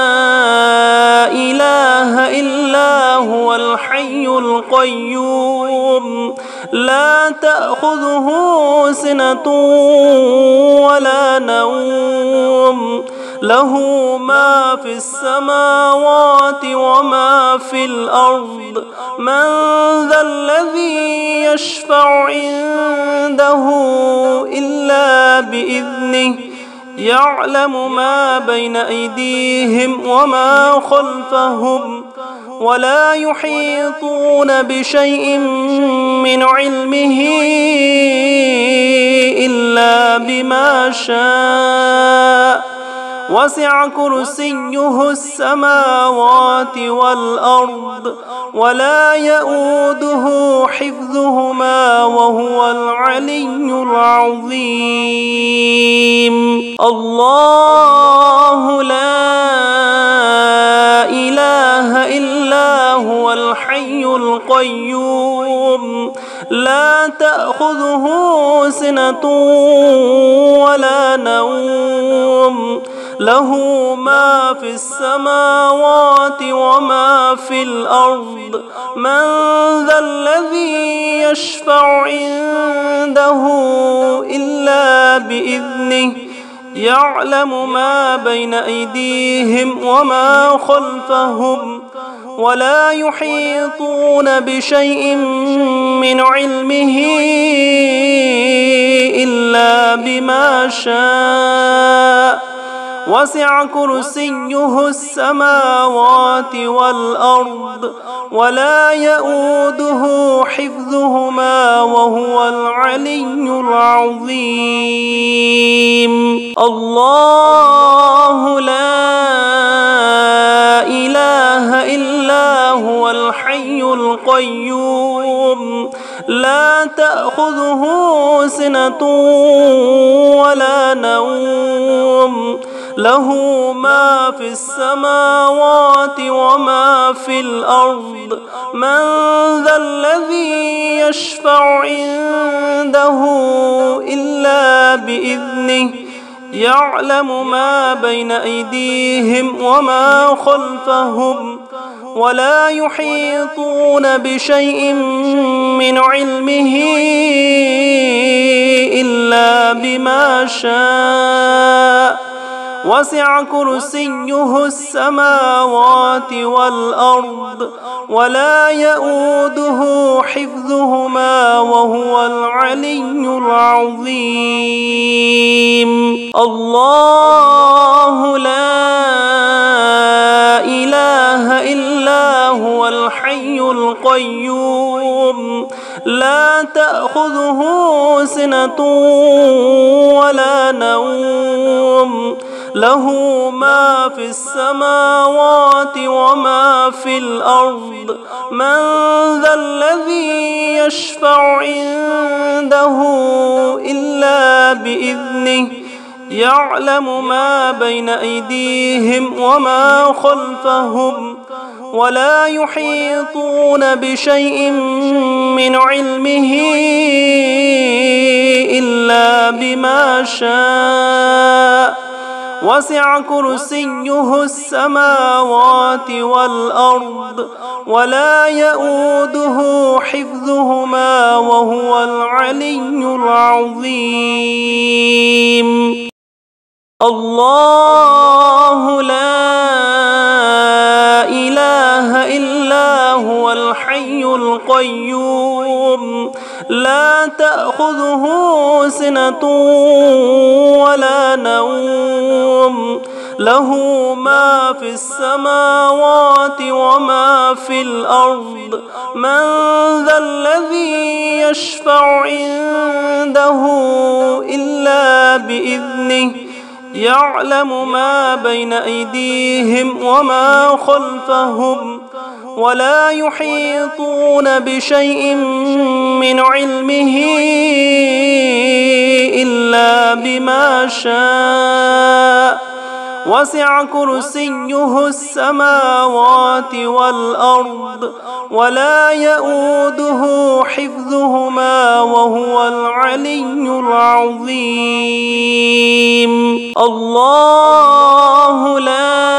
إله إلا هو الحي القيوم لا تأخذه سنة ولا نوم له ما في السماوات وما في الأرض من ذا الذي يشفع عنده إلا بإذنه يعلم ما بين أيديهم وما خلفهم ولا يحيطون بشيء من علمه إلا بما شاء وسع كرسيه السماوات والأرض ولا يؤوده حفظهما وهو العلي العظيم. الله لا إله إلا هو الحي القيوم لا تأخذه سنة ولا نوم له ما في السماوات وما في الأرض من ذا الذي يشفع عنده إلا بإذنه يعلم ما بين أيديهم وما خلفهم ولا يحيطون بشيء من علمه إلا بما شاء وسع كرسيه السماوات والأرض ولا يؤوده حفظهما وهو العلي العظيم. الله لا إله إلا هو الحي القيوم لا تأخذه سنة ولا نوم له ما في السماوات وما في الأرض من ذا الذي يشفع عنده إلا بإذنه يعلم ما بين أيديهم وما خلفهم ولا يحيطون بشيء من علمه إلا بما شاء وسع كرسيه السماوات والأرض ولا يؤوده حفظهما وهو العلي العظيم. الله لا إله إلا هو الحي القيوم لا تأخذه سنة ولا نوم له ما في السماوات وما في الأرض من ذا الذي يشفع عنده إلا بإذنه يعلم ما بين أيديهم وما خلفهم ولا يحيطون بشيء من علمه إلا بما شاء وسع كرسيه السماوات والأرض ولا يؤوده حفظهما وهو العلي العظيم. الله لا إله إلا هو الحي القيوم لا تأخذه سنة ولا نوم له ما في السماوات وما في الأرض من ذا الذي يشفع عنده إلا بإذنه يعلم ما بين أيديهم وما خلفهم ولا يحيطون بشيء من علمه إلا بما شاء وسع كرسيه السماوات والأرض ولا يؤوده حفظهما وهو العلي العظيم. الله لا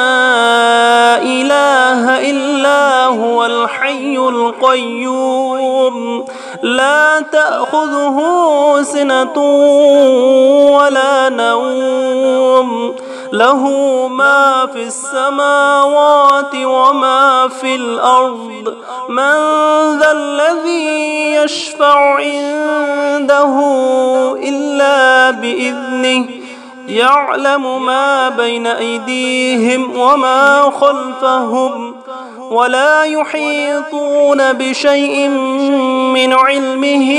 إله إلا هو الحي القيوم لا تأخذه سنة ولا نوم له ما في السماوات وما في الأرض من ذا الذي يشفع عنده إلا بإذنه يعلم ما بين أيديهم وما خلفهم ولا يحيطون بشيء من علمه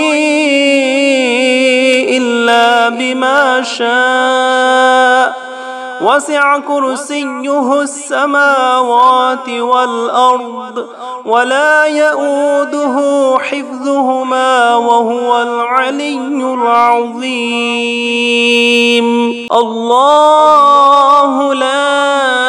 إلا بما شاء وسع كرسيه السماوات والأرض ولا يؤوده حفظهما وهو العلي العظيم. الله لا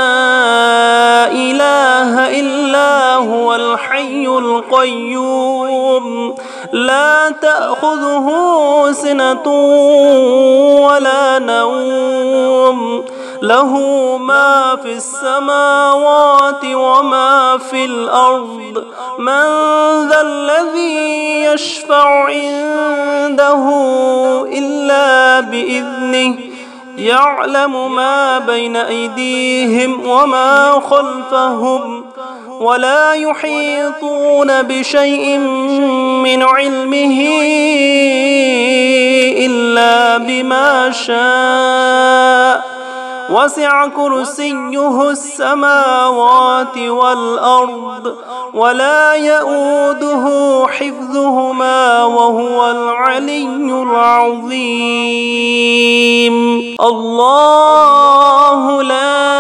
إله إلا هو الحي القيوم لا تأخذه سنة ولا نوم له ما في السماوات وما في الأرض من ذا الذي يشفع عنده إلا بإذنه يعلم ما بين أيديهم وما خلفهم ولا يحيطون بشيء من علمه إلا بما شاء وسع كرسيه السماوات والأرض ولا يؤوده حفظهما وهو العلي العظيم. الله لا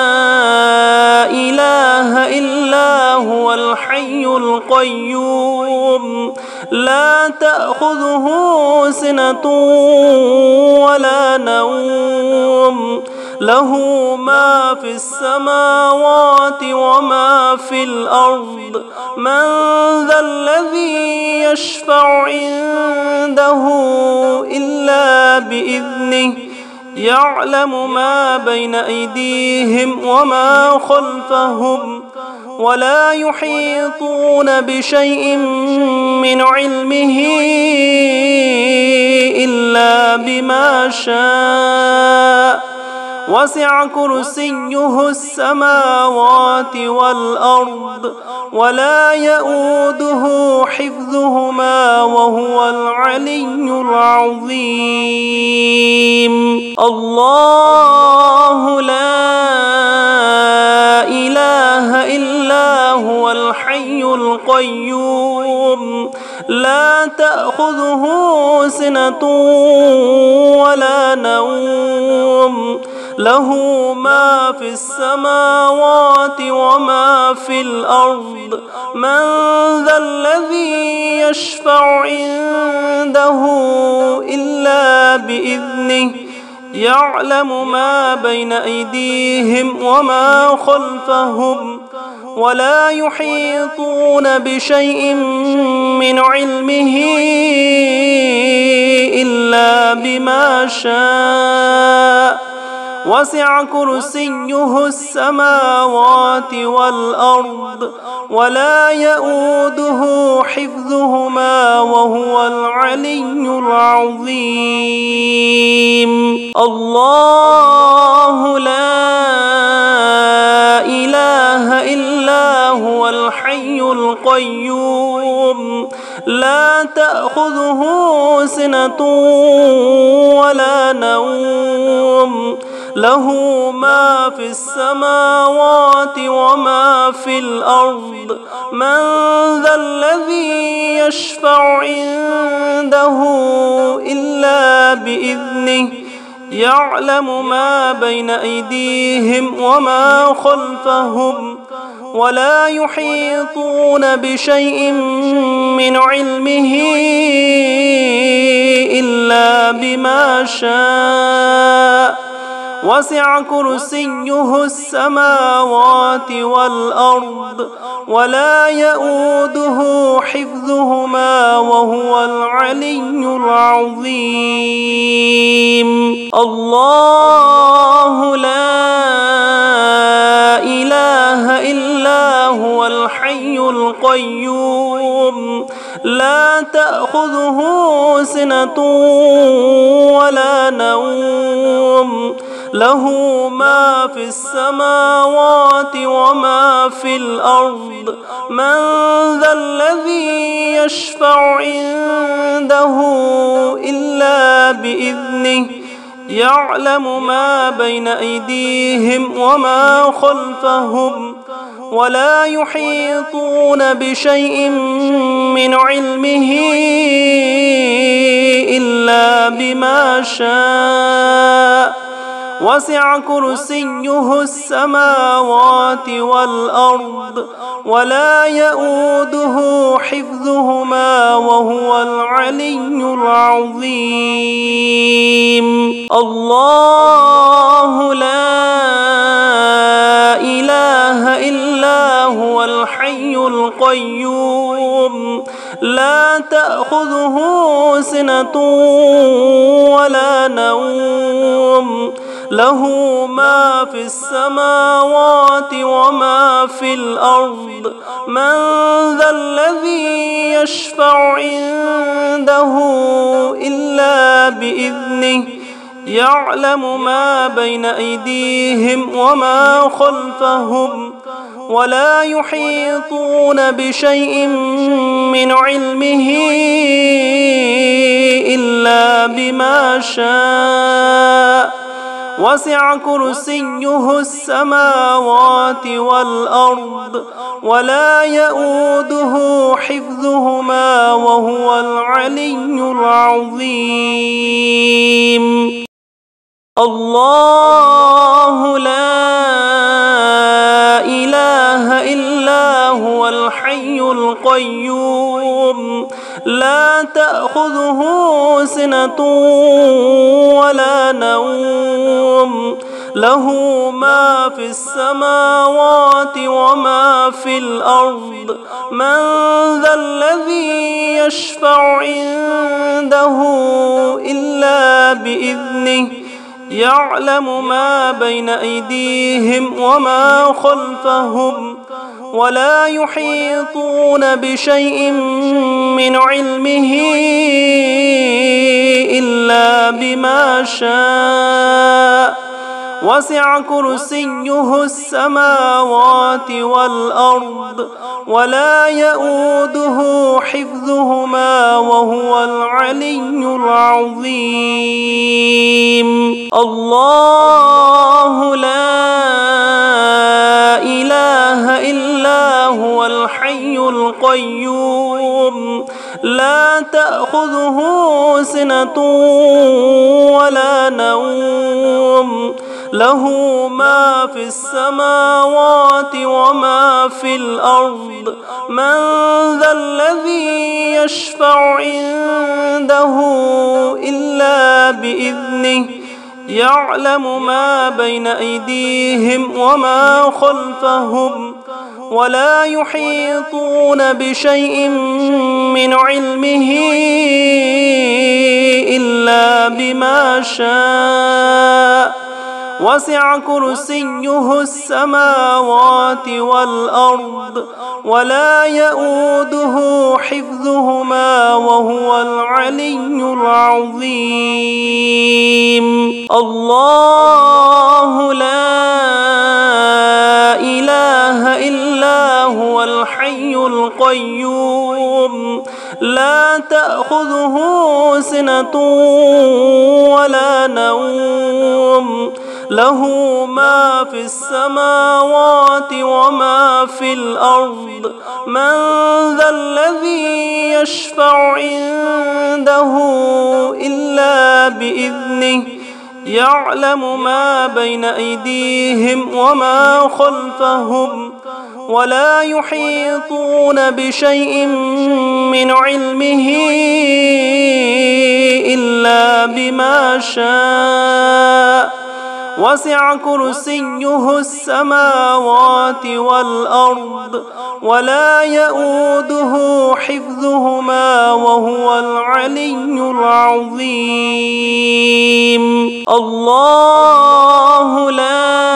إله إلا هو الحي القيوم لا تأخذه سنة ولا نوم له ما في السماوات وما في الأرض من ذا الذي يشفع عنده إلا بإذنه يعلم ما بين أيديهم وما خلفهم ولا يحيطون بشيء من علمه إلا بما شاء وسع كرسيه السماوات والأرض ولا يؤوده حفظهما وهو العلي العظيم. الله لا إله إلا هو الحي القيوم لا تأخذه سنة ولا نوم له ما في السماوات وما في الأرض من ذا الذي يشفع عنده إلا بإذنه يعلم ما بين أيديهم وما خلفهم ولا يحيطون بشيء من علمه إلا بما شاء وسع كرسيه السماوات والأرض ولا يؤوده حفظهما وهو العلي العظيم. الله لا إله إلا هو الحي القيوم لا تأخذه سنة ولا نوم له ما في السماوات وما في الأرض من ذا الذي يشفع عنده إلا بإذنه يعلم ما بين أيديهم وما خلفهم ولا يحيطون بشيء من علمه إلا بما شاء وسع كرسيه السماوات والأرض ولا يؤوده حفظهما وهو العلي العظيم. الله لا إله إلا هو الحي القيوم لا تأخذه سنة ولا نوم له ما في السماوات وما في الأرض من ذا الذي يشفع عنده إلا بإذنه يعلم ما بين أيديهم وما خلفهم ولا يحيطون بشيء من علمه إلا بما شاء وسع كرسيه السماوات والأرض ولا يؤوده حفظهما وهو العلي العظيم. الله لا إله إلا هو الحي القيوم لا تأخذه سنة ولا نوم له ما في السماوات وما في الأرض من ذا الذي يشفع عنده إلا بإذنه يعلم ما بين أيديهم وما خلفهم ولا يحيطون بشيء من علمه إلا بما شاء وسع كرسيه السماوات والأرض ولا يؤوده حفظهما وهو العلي العظيم. الله لا إله إلا هو الحي القيوم لا تأخذه سنة ولا نوم له ما في السماوات وما في الأرض من ذا الذي يشفع عنده إلا بإذنه يعلم ما بين أيديهم وما خلفهم ولا يحيطون بشيء من علمه إلا بما شاء وسع كرسيه السماوات والأرض ولا يؤوده حفظهما وهو العلي العظيم. الله لا إله إلا هو الحي القيوم لا تأخذه سنة ولا نوم له ما في السماوات وما في الأرض من ذا الذي يشفع عنده إلا بإذنه يعلم ما بين أيديهم وما خلفهم ولا يحيطون بشيء من علمه إلا بما شاء وسع كرسيه السماوات والأرض ولا يؤوده حفظهما وهو العلي العظيم. الله لا إله إلا هو الحي القيوم لا تأخذه سنة ولا نوم له ما في السماوات وما في الأرض من ذا الذي يشفع عنده إلا بإذنه يعلم ما بين أيديهم وما خلفهم ولا يحيطون بشيء من علمه إلا بما شاء وسع كرسيه السماوات والأرض ولا يؤوده حفظهما وهو العلي العظيم. الله لا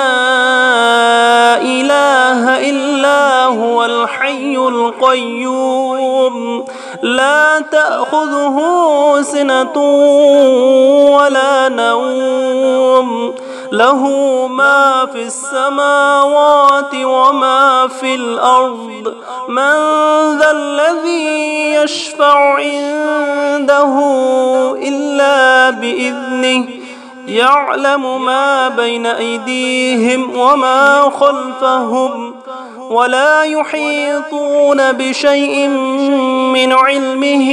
إله إلا هو الحي القيوم لا تأخذه سنة ولا نوم له ما في السماوات وما في الأرض من ذا الذي يشفع عنده إلا بإذنه يعلم ما بين أيديهم وما خلفهم ولا يحيطون بشيء من علمه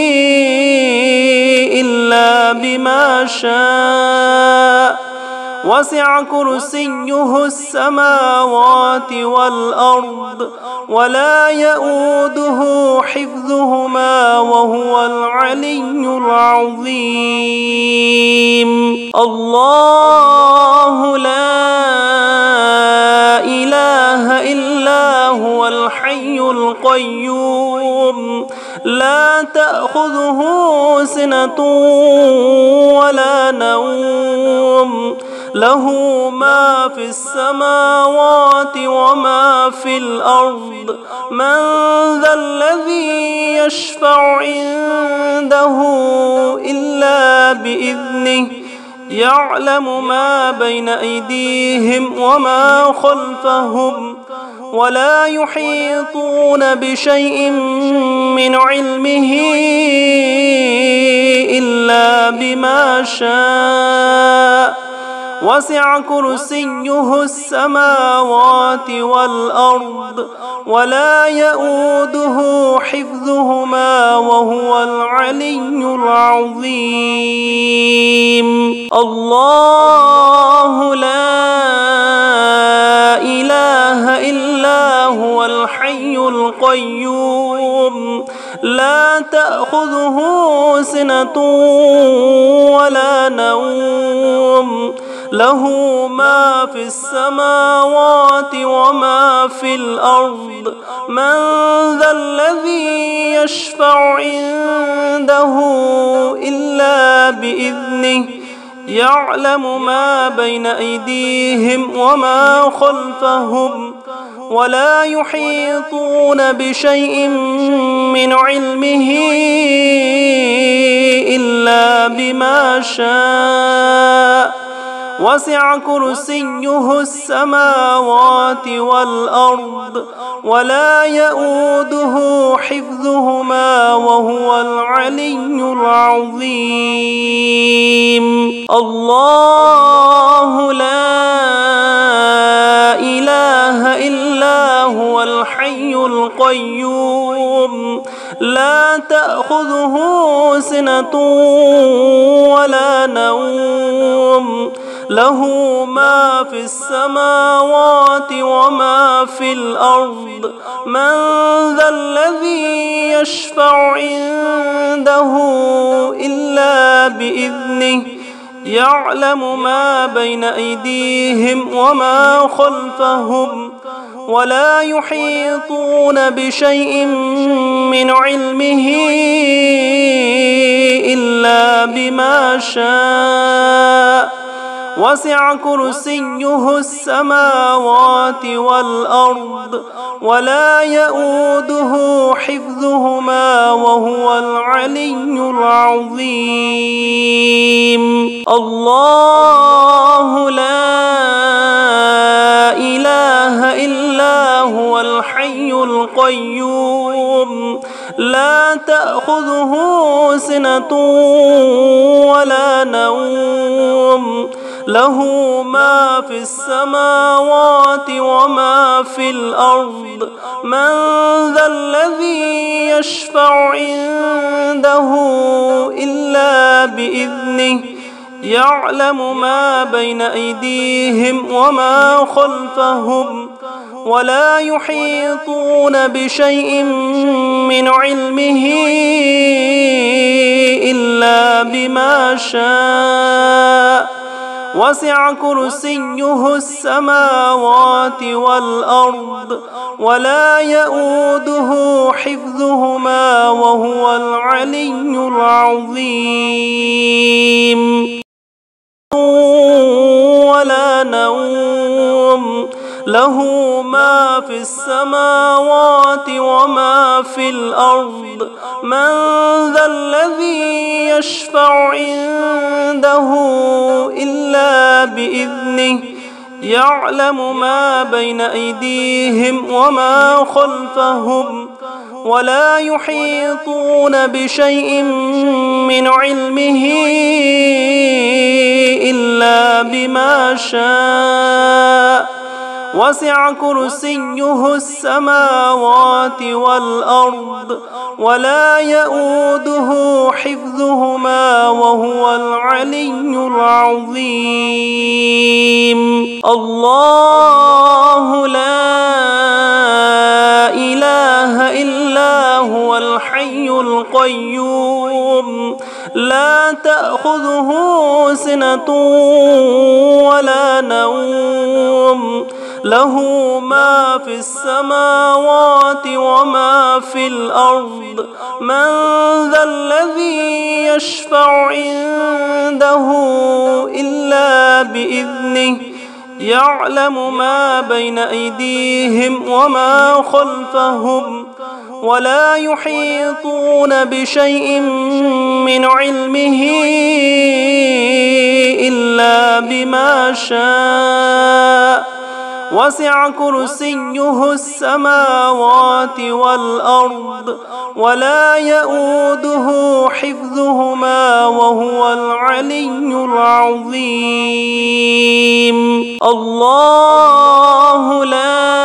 إلا بما شاء وسع كرسيه السماوات والأرض ولا يؤوده حفظهما وهو العلي العظيم. الله لا إله إلا هو الحي القيوم لا تأخذه سنة ولا نوم له ما في السماوات وما في الأرض من ذا الذي يشفع عنده إلا بإذنه يعلم ما بين أيديهم وما خلفهم ولا يحيطون بشيء من علمه إلا بما شاء وسع كرسيه السماوات والأرض ولا يؤوده حفظهما وهو العلي العظيم. الله لا إله إلا هو الحي القيوم لا تأخذه سنة ولا نوم له ما في السماوات وما في الأرض من ذا الذي يشفع عنده إلا بإذنه يعلم ما بين أيديهم وما خلفهم ولا يحيطون بشيء من علمه إلا بما شاء وسع كرسيه السماوات والأرض ولا يؤوده حفظهما وهو العلي العظيم. الله لا إله إلا هو الحي القيوم لا تأخذه سنة ولا نوم له ما في السماوات وما في الأرض من ذا الذي يشفع عنده إلا بإذنه يعلم ما بين أيديهم وما خلفهم ولا يحيطون بشيء من علمه إلا بما شاء وسع كرسيه السماوات والأرض ولا يؤوده حفظهما وهو العلي العظيم. الله لا إله إلا هو الحي القيوم لا تأخذه سنة ولا نوم له ما في السماوات وما في الأرض من ذا الذي يشفع عنده إلا بإذنه يعلم ما بين أيديهم وما خلفهم ولا يحيطون بشيء من علمه إلا بما شاء وسع كرسيه السماوات والأرض ولا يؤوده حفظهما وهو العلي العظيم. ولا نوم له ما في السماوات وما في الأرض من ذا الذي يشفع عنده إلا بإذنه يعلم ما بين أيديهم وما خلفهم ولا يحيطون بشيء من علمه إلا بما شاء وسع كرسيه السماوات والأرض ولا يؤوده حفظهما وهو العلي العظيم. الله لا إله إلا هو الحي القيوم لا تأخذه سنة ولا نوم له ما في السماوات وما في الأرض من ذا الذي يشفع عنده إلا بإذنه يعلم ما بين أيديهم وما خلفهم ولا يحيطون بشيء من علمه إلا بما شاء وسع كرسيه السماوات والأرض ولا يؤوده حفظهما وهو العلي العظيم. الله لا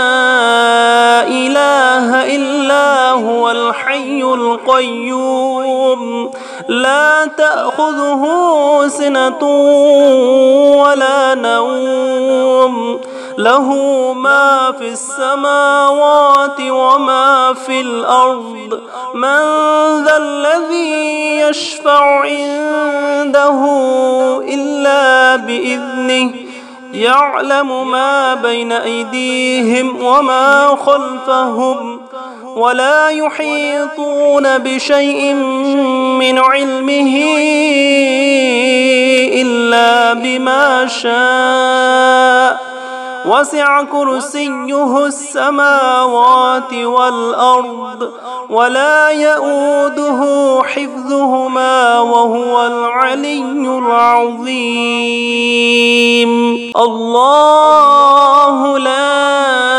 إله إلا هو الحي القيوم لا تأخذه سنة ولا نوم له ما في السماوات وما في الأرض من ذا الذي يشفع عنده إلا بإذنه يعلم ما بين أيديهم وما خلفهم ولا يحيطون بشيء من علمه إلا بما شاء وسع كرسيه السماوات والأرض ولا يؤوده حفظهما وهو العلي العظيم. الله لا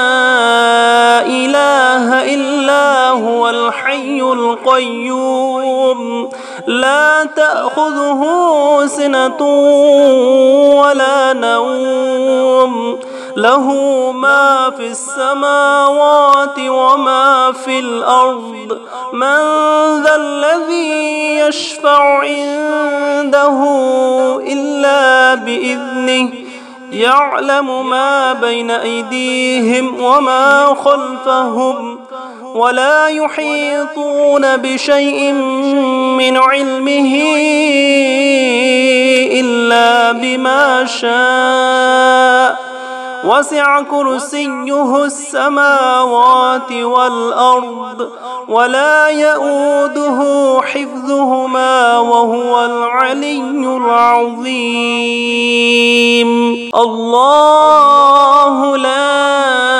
إله إلا هو الحي القيوم لا تأخذه سنة ولا نوم له ما في السماوات وما في الأرض من ذا الذي يشفع عنده إلا بإذنه يعلم ما بين أيديهم وما خلفهم ولا يحيطون بشيء من علمه إلا بما شاء وسع كرسيه السماوات والأرض ولا يؤوده حفظهما وهو العلي العظيم. الله لا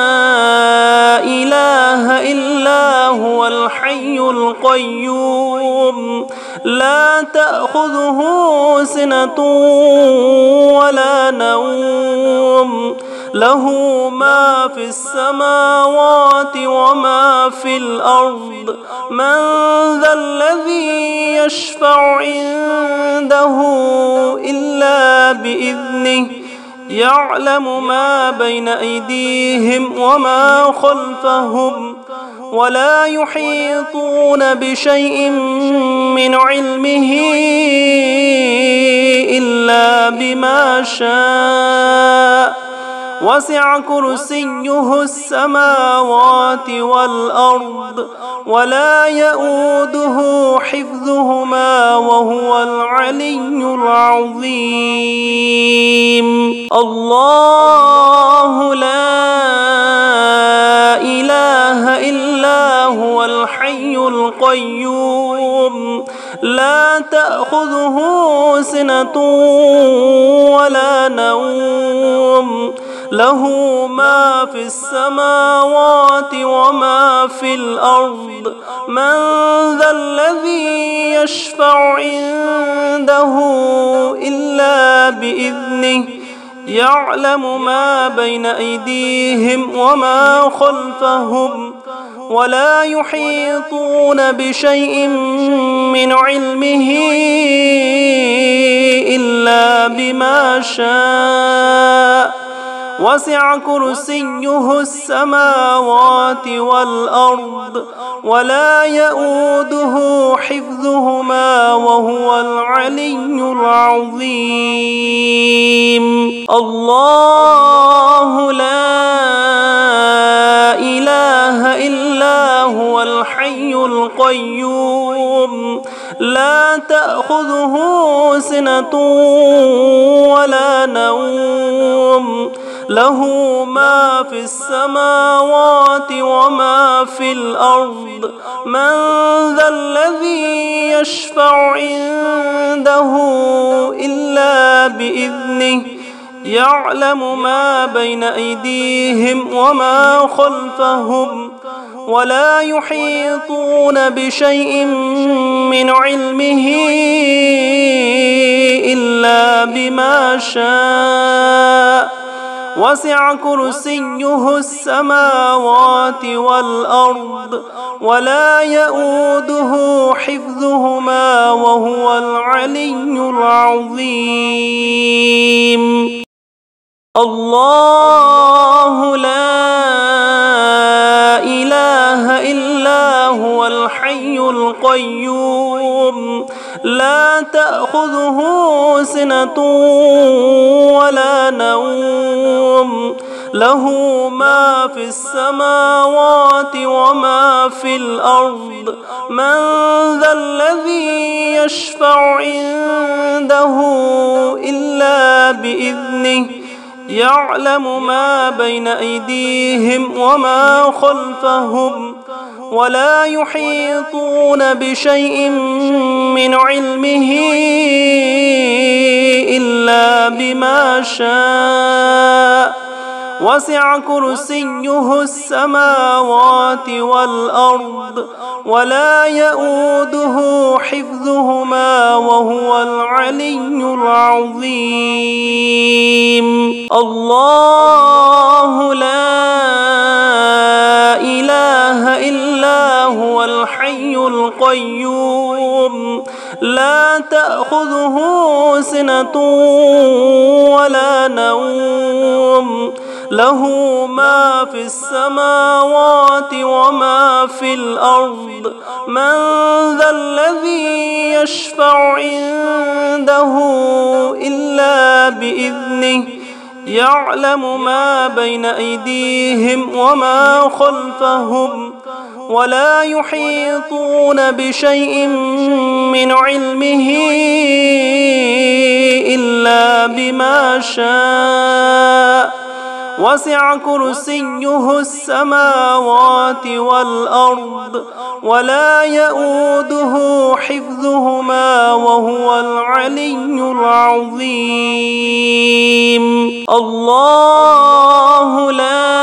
إله إلا هو الحي القيوم لا تأخذه سنة ولا نوم له ما في السماوات وما في الأرض من ذا الذي يشفع عنده إلا بإذنه يعلم ما بين أيديهم وما خلفهم ولا يحيطون بشيء من علمه إلا بما شاء وسع كرسيه السماوات والأرض ولا يؤوده حفظهما وهو العلي العظيم. الله لا إله إلا هو الحي القيوم لا تأخذه سنة ولا نوم له ما في السماوات وما في الأرض من ذا الذي يشفع عنده إلا بإذنه يعلم ما بين أيديهم وما خلفهم ولا يحيطون بشيء من علمه إلا بما شاء وسع كرسيه السماوات والأرض ولا يؤوده حفظهما وهو العلي العظيم. الله لا إله إلا هو الحي القيوم لا تأخذه سنة ولا نوم له ما في السماوات وما في الأرض من ذا الذي يشفع عنده إلا بإذنه يعلم ما بين أيديهم وما خلفهم ولا يحيطون بشيء من علمه إلا بما شاء وسع كرسيه السماوات والأرض ولا يؤوده حفظهما وهو العلي العظيم. الله لا إله إلا هو الحي القيوم لا تأخذه سنة ولا نوم له ما في السماوات وما في الأرض من ذا الذي يشفع عنده إلا بإذنه يعلم ما بين أيديهم وما خلفهم ولا يحيطون بشيء من علمه إلا بما شاء وسع كرسيه السماوات والأرض ولا يؤوده حفظهما وهو العلي العظيم. الله لا إله إلا هو الحي القيوم لا تأخذه سنة ولا نوم له ما في السماوات وما في الأرض من ذا الذي يشفع عنده إلا بإذنه يعلم ما بين أيديهم وما خلفهم ولا يحيطون بشيء من علمه إلا بما شاء وسع كرسيه السماوات والأرض ولا يؤوده حفظهما وهو العلي العظيم. الله لا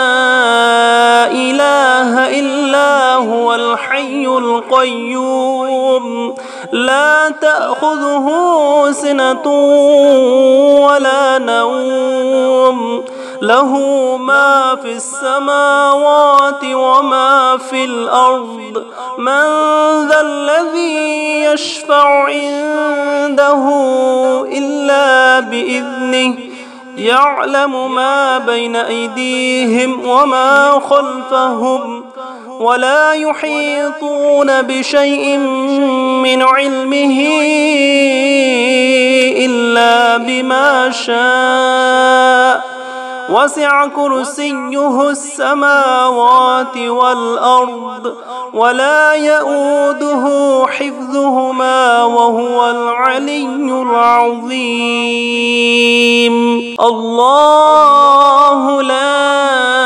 إله إلا هو الحي القيوم لا تأخذه سنة ولا نوم له ما في السماوات وما في الأرض من ذا الذي يشفع عنده إلا بإذنه يعلم ما بين أيديهم وما خلفهم ولا يحيطون بشيء من علمه إلا بما شاء وسع كرسيه السماوات والأرض ولا يؤوده حفظهما وهو العلي العظيم. الله لا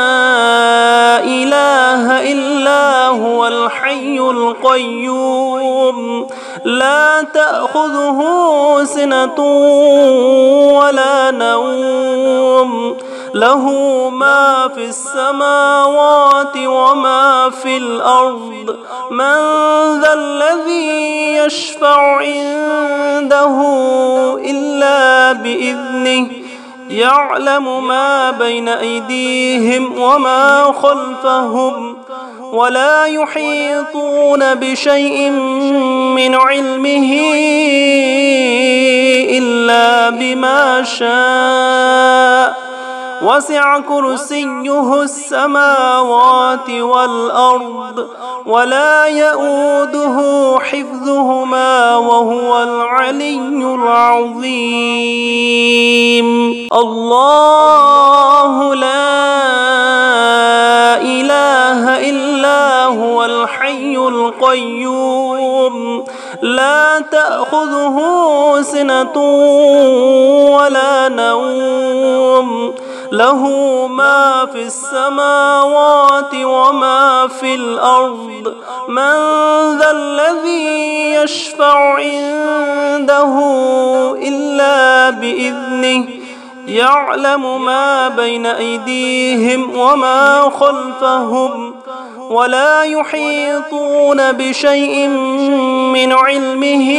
إله إلا هو الحي القيوم لا تأخذه سنة ولا نوم له ما في السماوات وما في الأرض من ذا الذي يشفع عنده إلا بإذنه يعلم ما بين أيديهم وما خلفهم ولا يحيطون بشيء من علمه إلا بما شاء وسع كرسيه السماوات والأرض ولا يؤوده حفظهما وهو العلي العظيم. الله لا إله إلا هو الحي القيوم لا تأخذه سنة ولا نوم له ما في السماوات وما في الأرض من ذا الذي يشفع عنده إلا بإذنه يعلم ما بين أيديهم وما خلفهم ولا يحيطون بشيء من علمه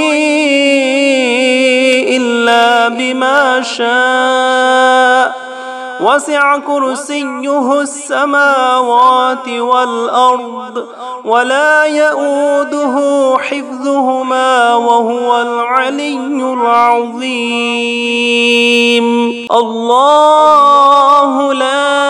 إلا بما شاء وسع كرسيه السماوات والأرض ولا يؤوده حفظهما وهو العلي العظيم. الله لا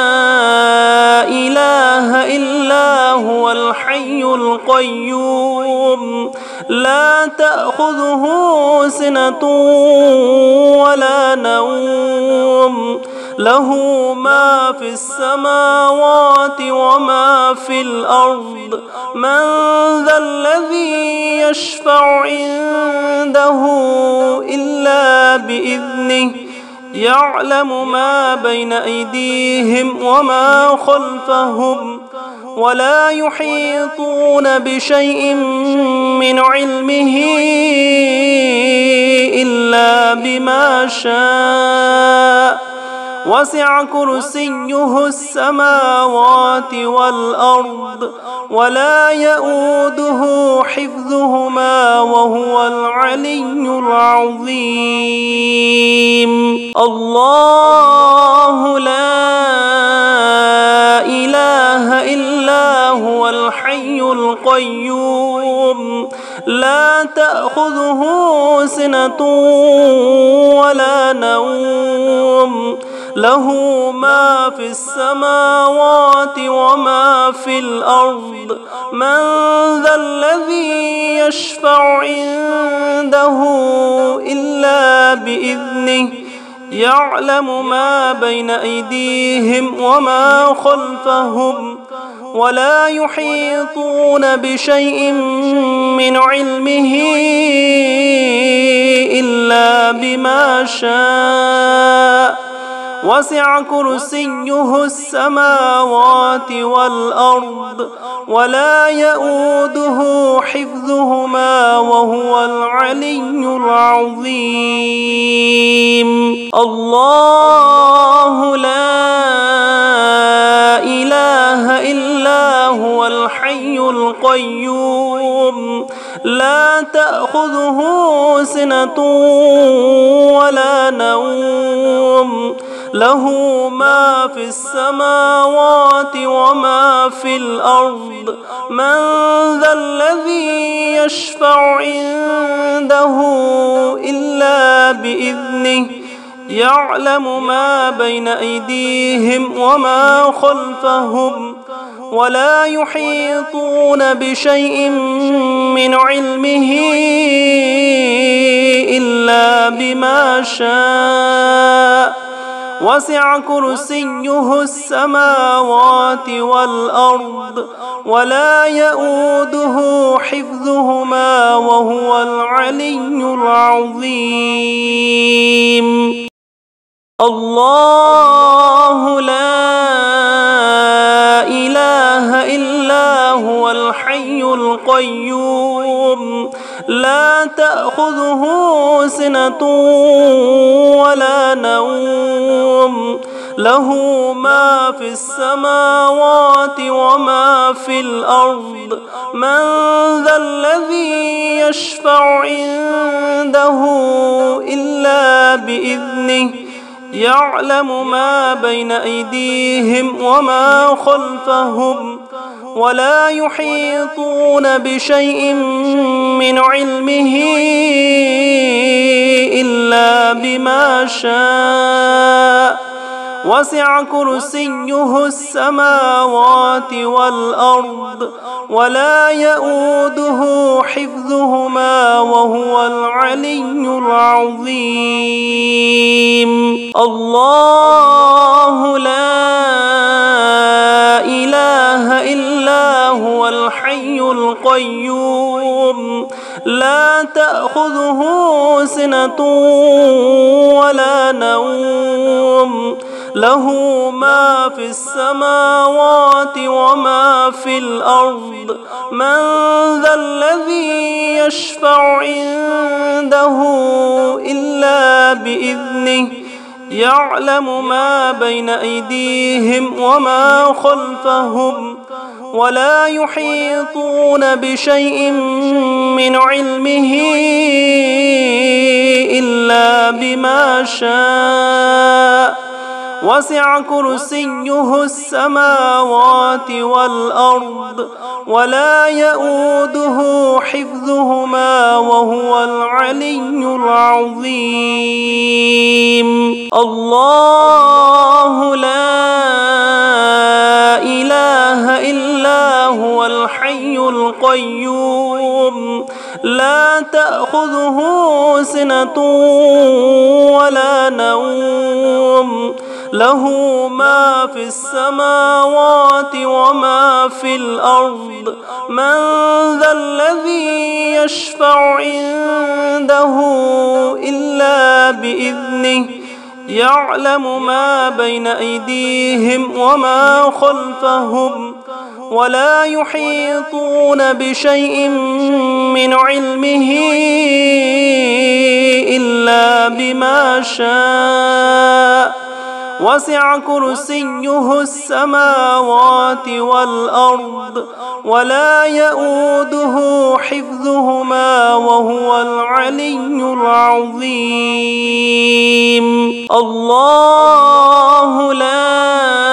إله إلا هو الحي القيوم لا تأخذه سنة ولا نوم له ما في السماوات وما في الأرض من ذا الذي يشفع عنده إلا بإذنه يعلم ما بين أيديهم وما خلفهم ولا يحيطون بشيء من علمه إلا بما شاء وسع كرسيه السماوات والأرض ولا يؤوده حفظهما وهو العلي العظيم. الله لا إله إلا هو الحي القيوم لا تأخذه سنة ولا نوم له ما في السماوات وما في الأرض من ذا الذي يشفع عنده إلا بإذنه يعلم ما بين أيديهم وما خلفهم ولا يحيطون بشيء من علمه إلا بما شاء وسع كرسيه السماوات والأرض ولا يؤوده حفظهما وهو العلي العظيم. الله لا إله إلا هو الحي القيوم لا تأخذه سنة ولا نوم له ما في السماوات وما في الأرض من ذا الذي يشفع عنده إلا بإذنه يعلم ما بين أيديهم وما خلفهم ولا يحيطون بشيء من علمه إلا بما شاء وسع كرسيه السماوات والأرض ولا يؤوده حفظهما وهو العلي العظيم. الله لا إله إلا هو الحي القيوم لا تأخذه سنة ولا نوم له ما في السماوات وما في الأرض من ذا الذي يشفع عنده إلا بإذنه يعلم ما بين أيديهم وما خلفهم ولا يحيطون بشيء من علمه إلا بما شاء وسع كرسيه السماوات والأرض ولا يؤوده حفظهما وهو العلي العظيم. الله لا إله إلا هو الحي القيوم لا تأخذه سنة ولا نوم له ما في السماوات وما في الأرض من ذا الذي يشفع عنده إلا بإذنه يعلم ما بين أيديهم وما خلفهم ولا يحيطون بشيء من علمه إلا بما شاء وسع كرسيه السماوات والأرض ولا يؤوده حفظهما وهو العلي العظيم. الله لا إله إلا هو الحي القيوم لا تأخذه سنة ولا نوم له ما في السماوات وما في الأرض من ذا الذي يشفع عنده إلا بإذنه يعلم ما بين أيديهم وما خلفهم ولا يحيطون بشيء من علمه إلا بما شاء وسع كرسيه السماوات والأرض ولا يؤوده حفظهما وهو العلي العظيم. الله لا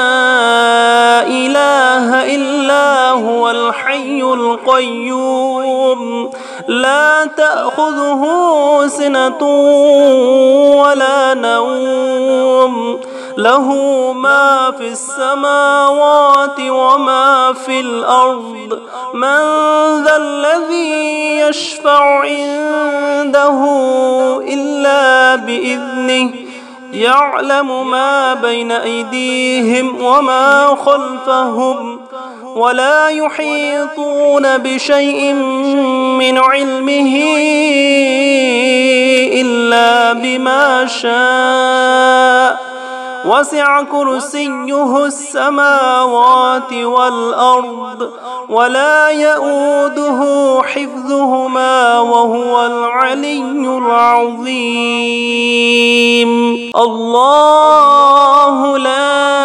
إله إلا هو الحي القيوم لا تأخذه سنة ولا نوم له ما في السماوات وما في الأرض من ذا الذي يشفع عنده إلا بإذنه يعلم ما بين أيديهم وما خلفهم ولا يحيطون بشيء من علمه إلا بما شاء وسع كرسيه السماوات والأرض ولا يؤوده حفظهما وهو العلي العظيم. الله لا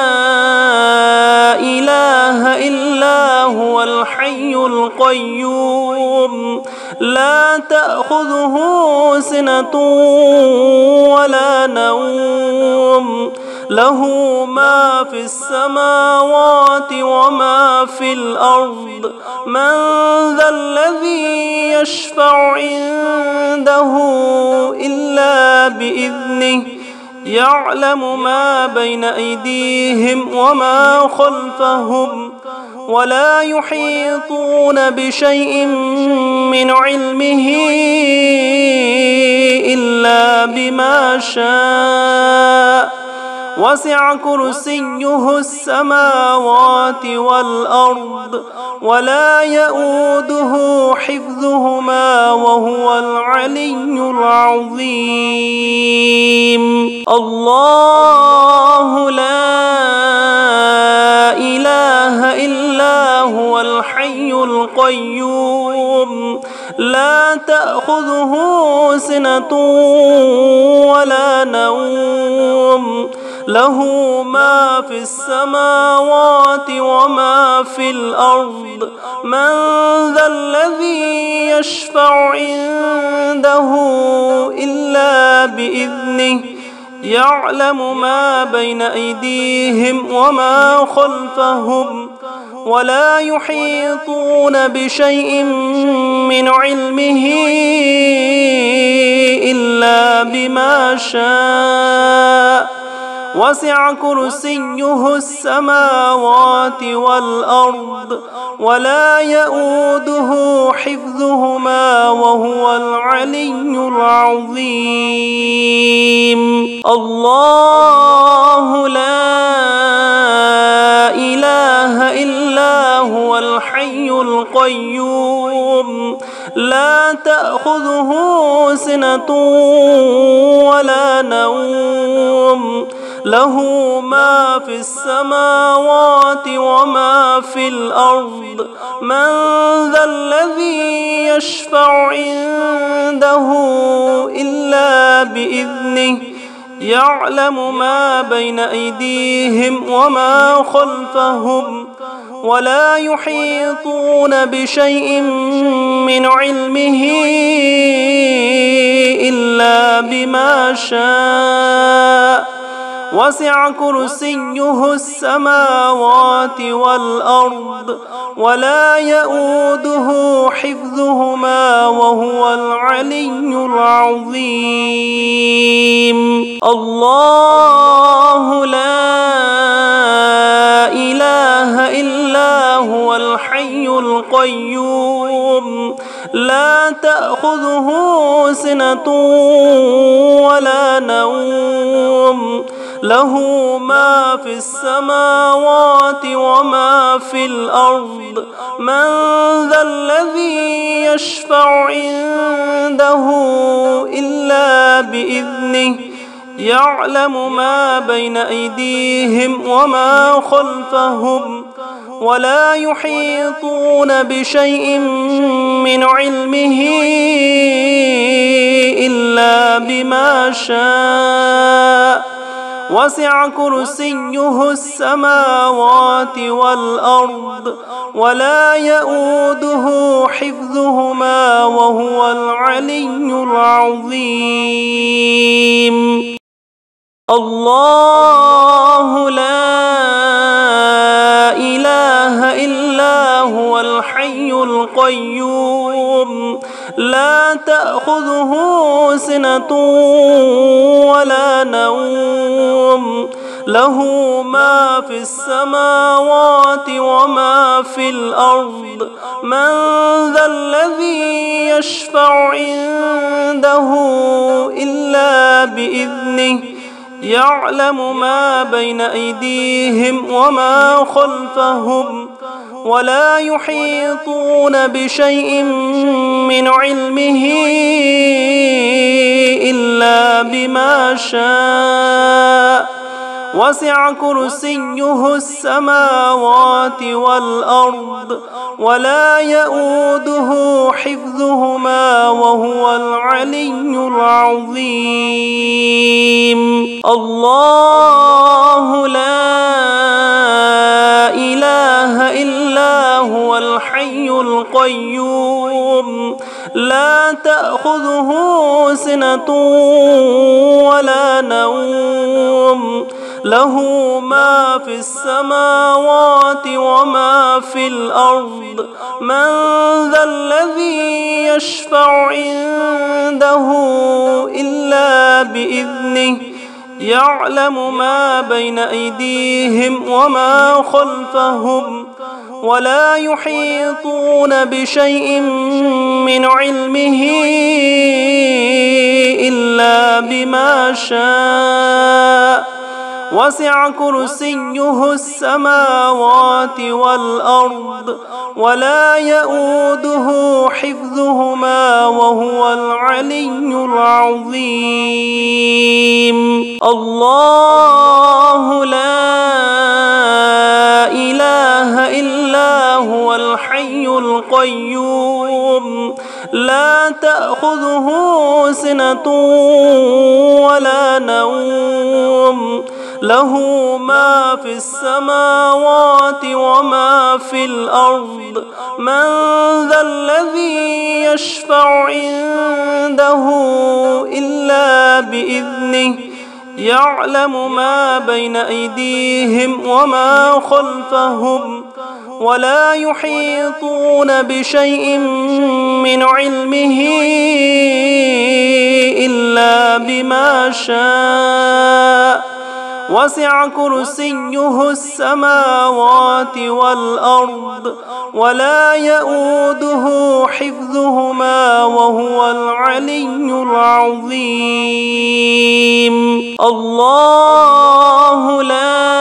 إله إلا هو الحي القيوم لا تأخذه سنة ولا نوم له ما في السماوات وما في الأرض من ذا الذي يشفع عنده إلا بإذنه يعلم ما بين أيديهم وما خلفهم ولا يحيطون بشيء من علمه إلا بما شاء وسع كرسيه السماوات والأرض ولا يؤوده حفظهما وهو العلي العظيم. الله لا إله إلا هو الحي القيوم لا تأخذه سنة ولا نوم له ما في السماوات وما في الأرض من ذا الذي يشفع عنده إلا بإذنه يعلم ما بين أيديهم وما خلفهم ولا يحيطون بشيء من علمه إلا بما شاء وسع كرسيه السماوات والأرض ولا يؤوده حفظهما وهو العلي العظيم. الله لا إله إلا هو الحي القيوم لا تأخذه سنة ولا نوم له ما في السماوات وما في الأرض من ذا الذي يشفع عنده إلا بإذنه يعلم ما بين أيديهم وما خلفهم ولا يحيطون بشيء من علمه إلا بما شاء وسع كرسيه السماوات والأرض ولا يؤوده حفظهما وهو العلي العظيم. الله لا إله إلا هو الحي القيوم لا تأخذه سنة ولا نوم له ما في السماوات وما في الأرض من ذا الذي يشفع عنده إلا بإذنه يعلم ما بين أيديهم وما خلفهم ولا يحيطون بشيء من علمه إلا بما شاء وسع كرسيه السماوات والأرض ولا يؤوده حفظهما وهو العلي العظيم. الله لا إله إلا هو الحي القيوم لا تأخذه سنة ولا نوم له ما في السماوات وما في الأرض من ذا الذي يشفع عنده إلا بإذنه يعلم ما بين أيديهم وما خلفهم ولا يحيطون بشيء من علمه إلا بما شاء وسع كرسيه السماوات والأرض ولا يؤوده حفظهما وهو العلي العظيم. الله لا إله إلا هو الحي القيوم لا تأخذه سنة ولا نوم له ما في السماوات وما في الأرض من ذا الذي يشفع عنده إلا بإذنه يعلم ما بين أيديهم وما خلفهم ولا يحيطون بشيء من علمه إلا بما شاء وسع كرسيه السماوات والأرض ولا يؤوده حفظهما وهو العلي العظيم. الله لا إله إلا هو الحي القيوم لا تأخذه سنة ولا نوم له ما في السماوات وما في الأرض من ذا الذي يشفع عنده إلا بإذنه يعلم ما بين أيديهم وما خلفهم ولا يحيطون بشيء من علمه إلا بما شاء وسع كرسيه السماوات والأرض ولا يؤوده حفظهما وهو العلي العظيم. الله لا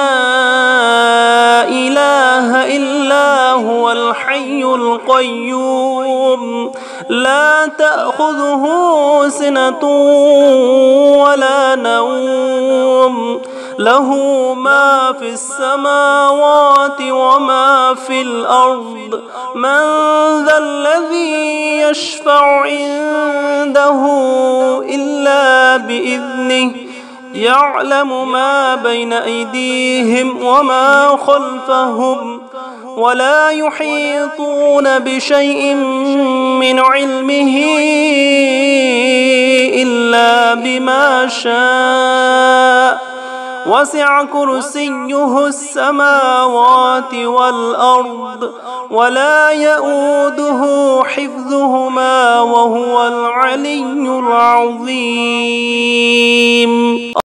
إله إلا هو الحي القيوم لا تأخذه سنة ولا نوم له ما في السماوات وما في الأرض من ذا الذي يشفع عنده إلا بإذنه يعلم ما بين أيديهم وما خلفهم ولا يحيطون بشيء من علمه إلا بما شاء وسع كرسيه السماوات والأرض ولا يؤوده حفظهما وهو العلي العظيم.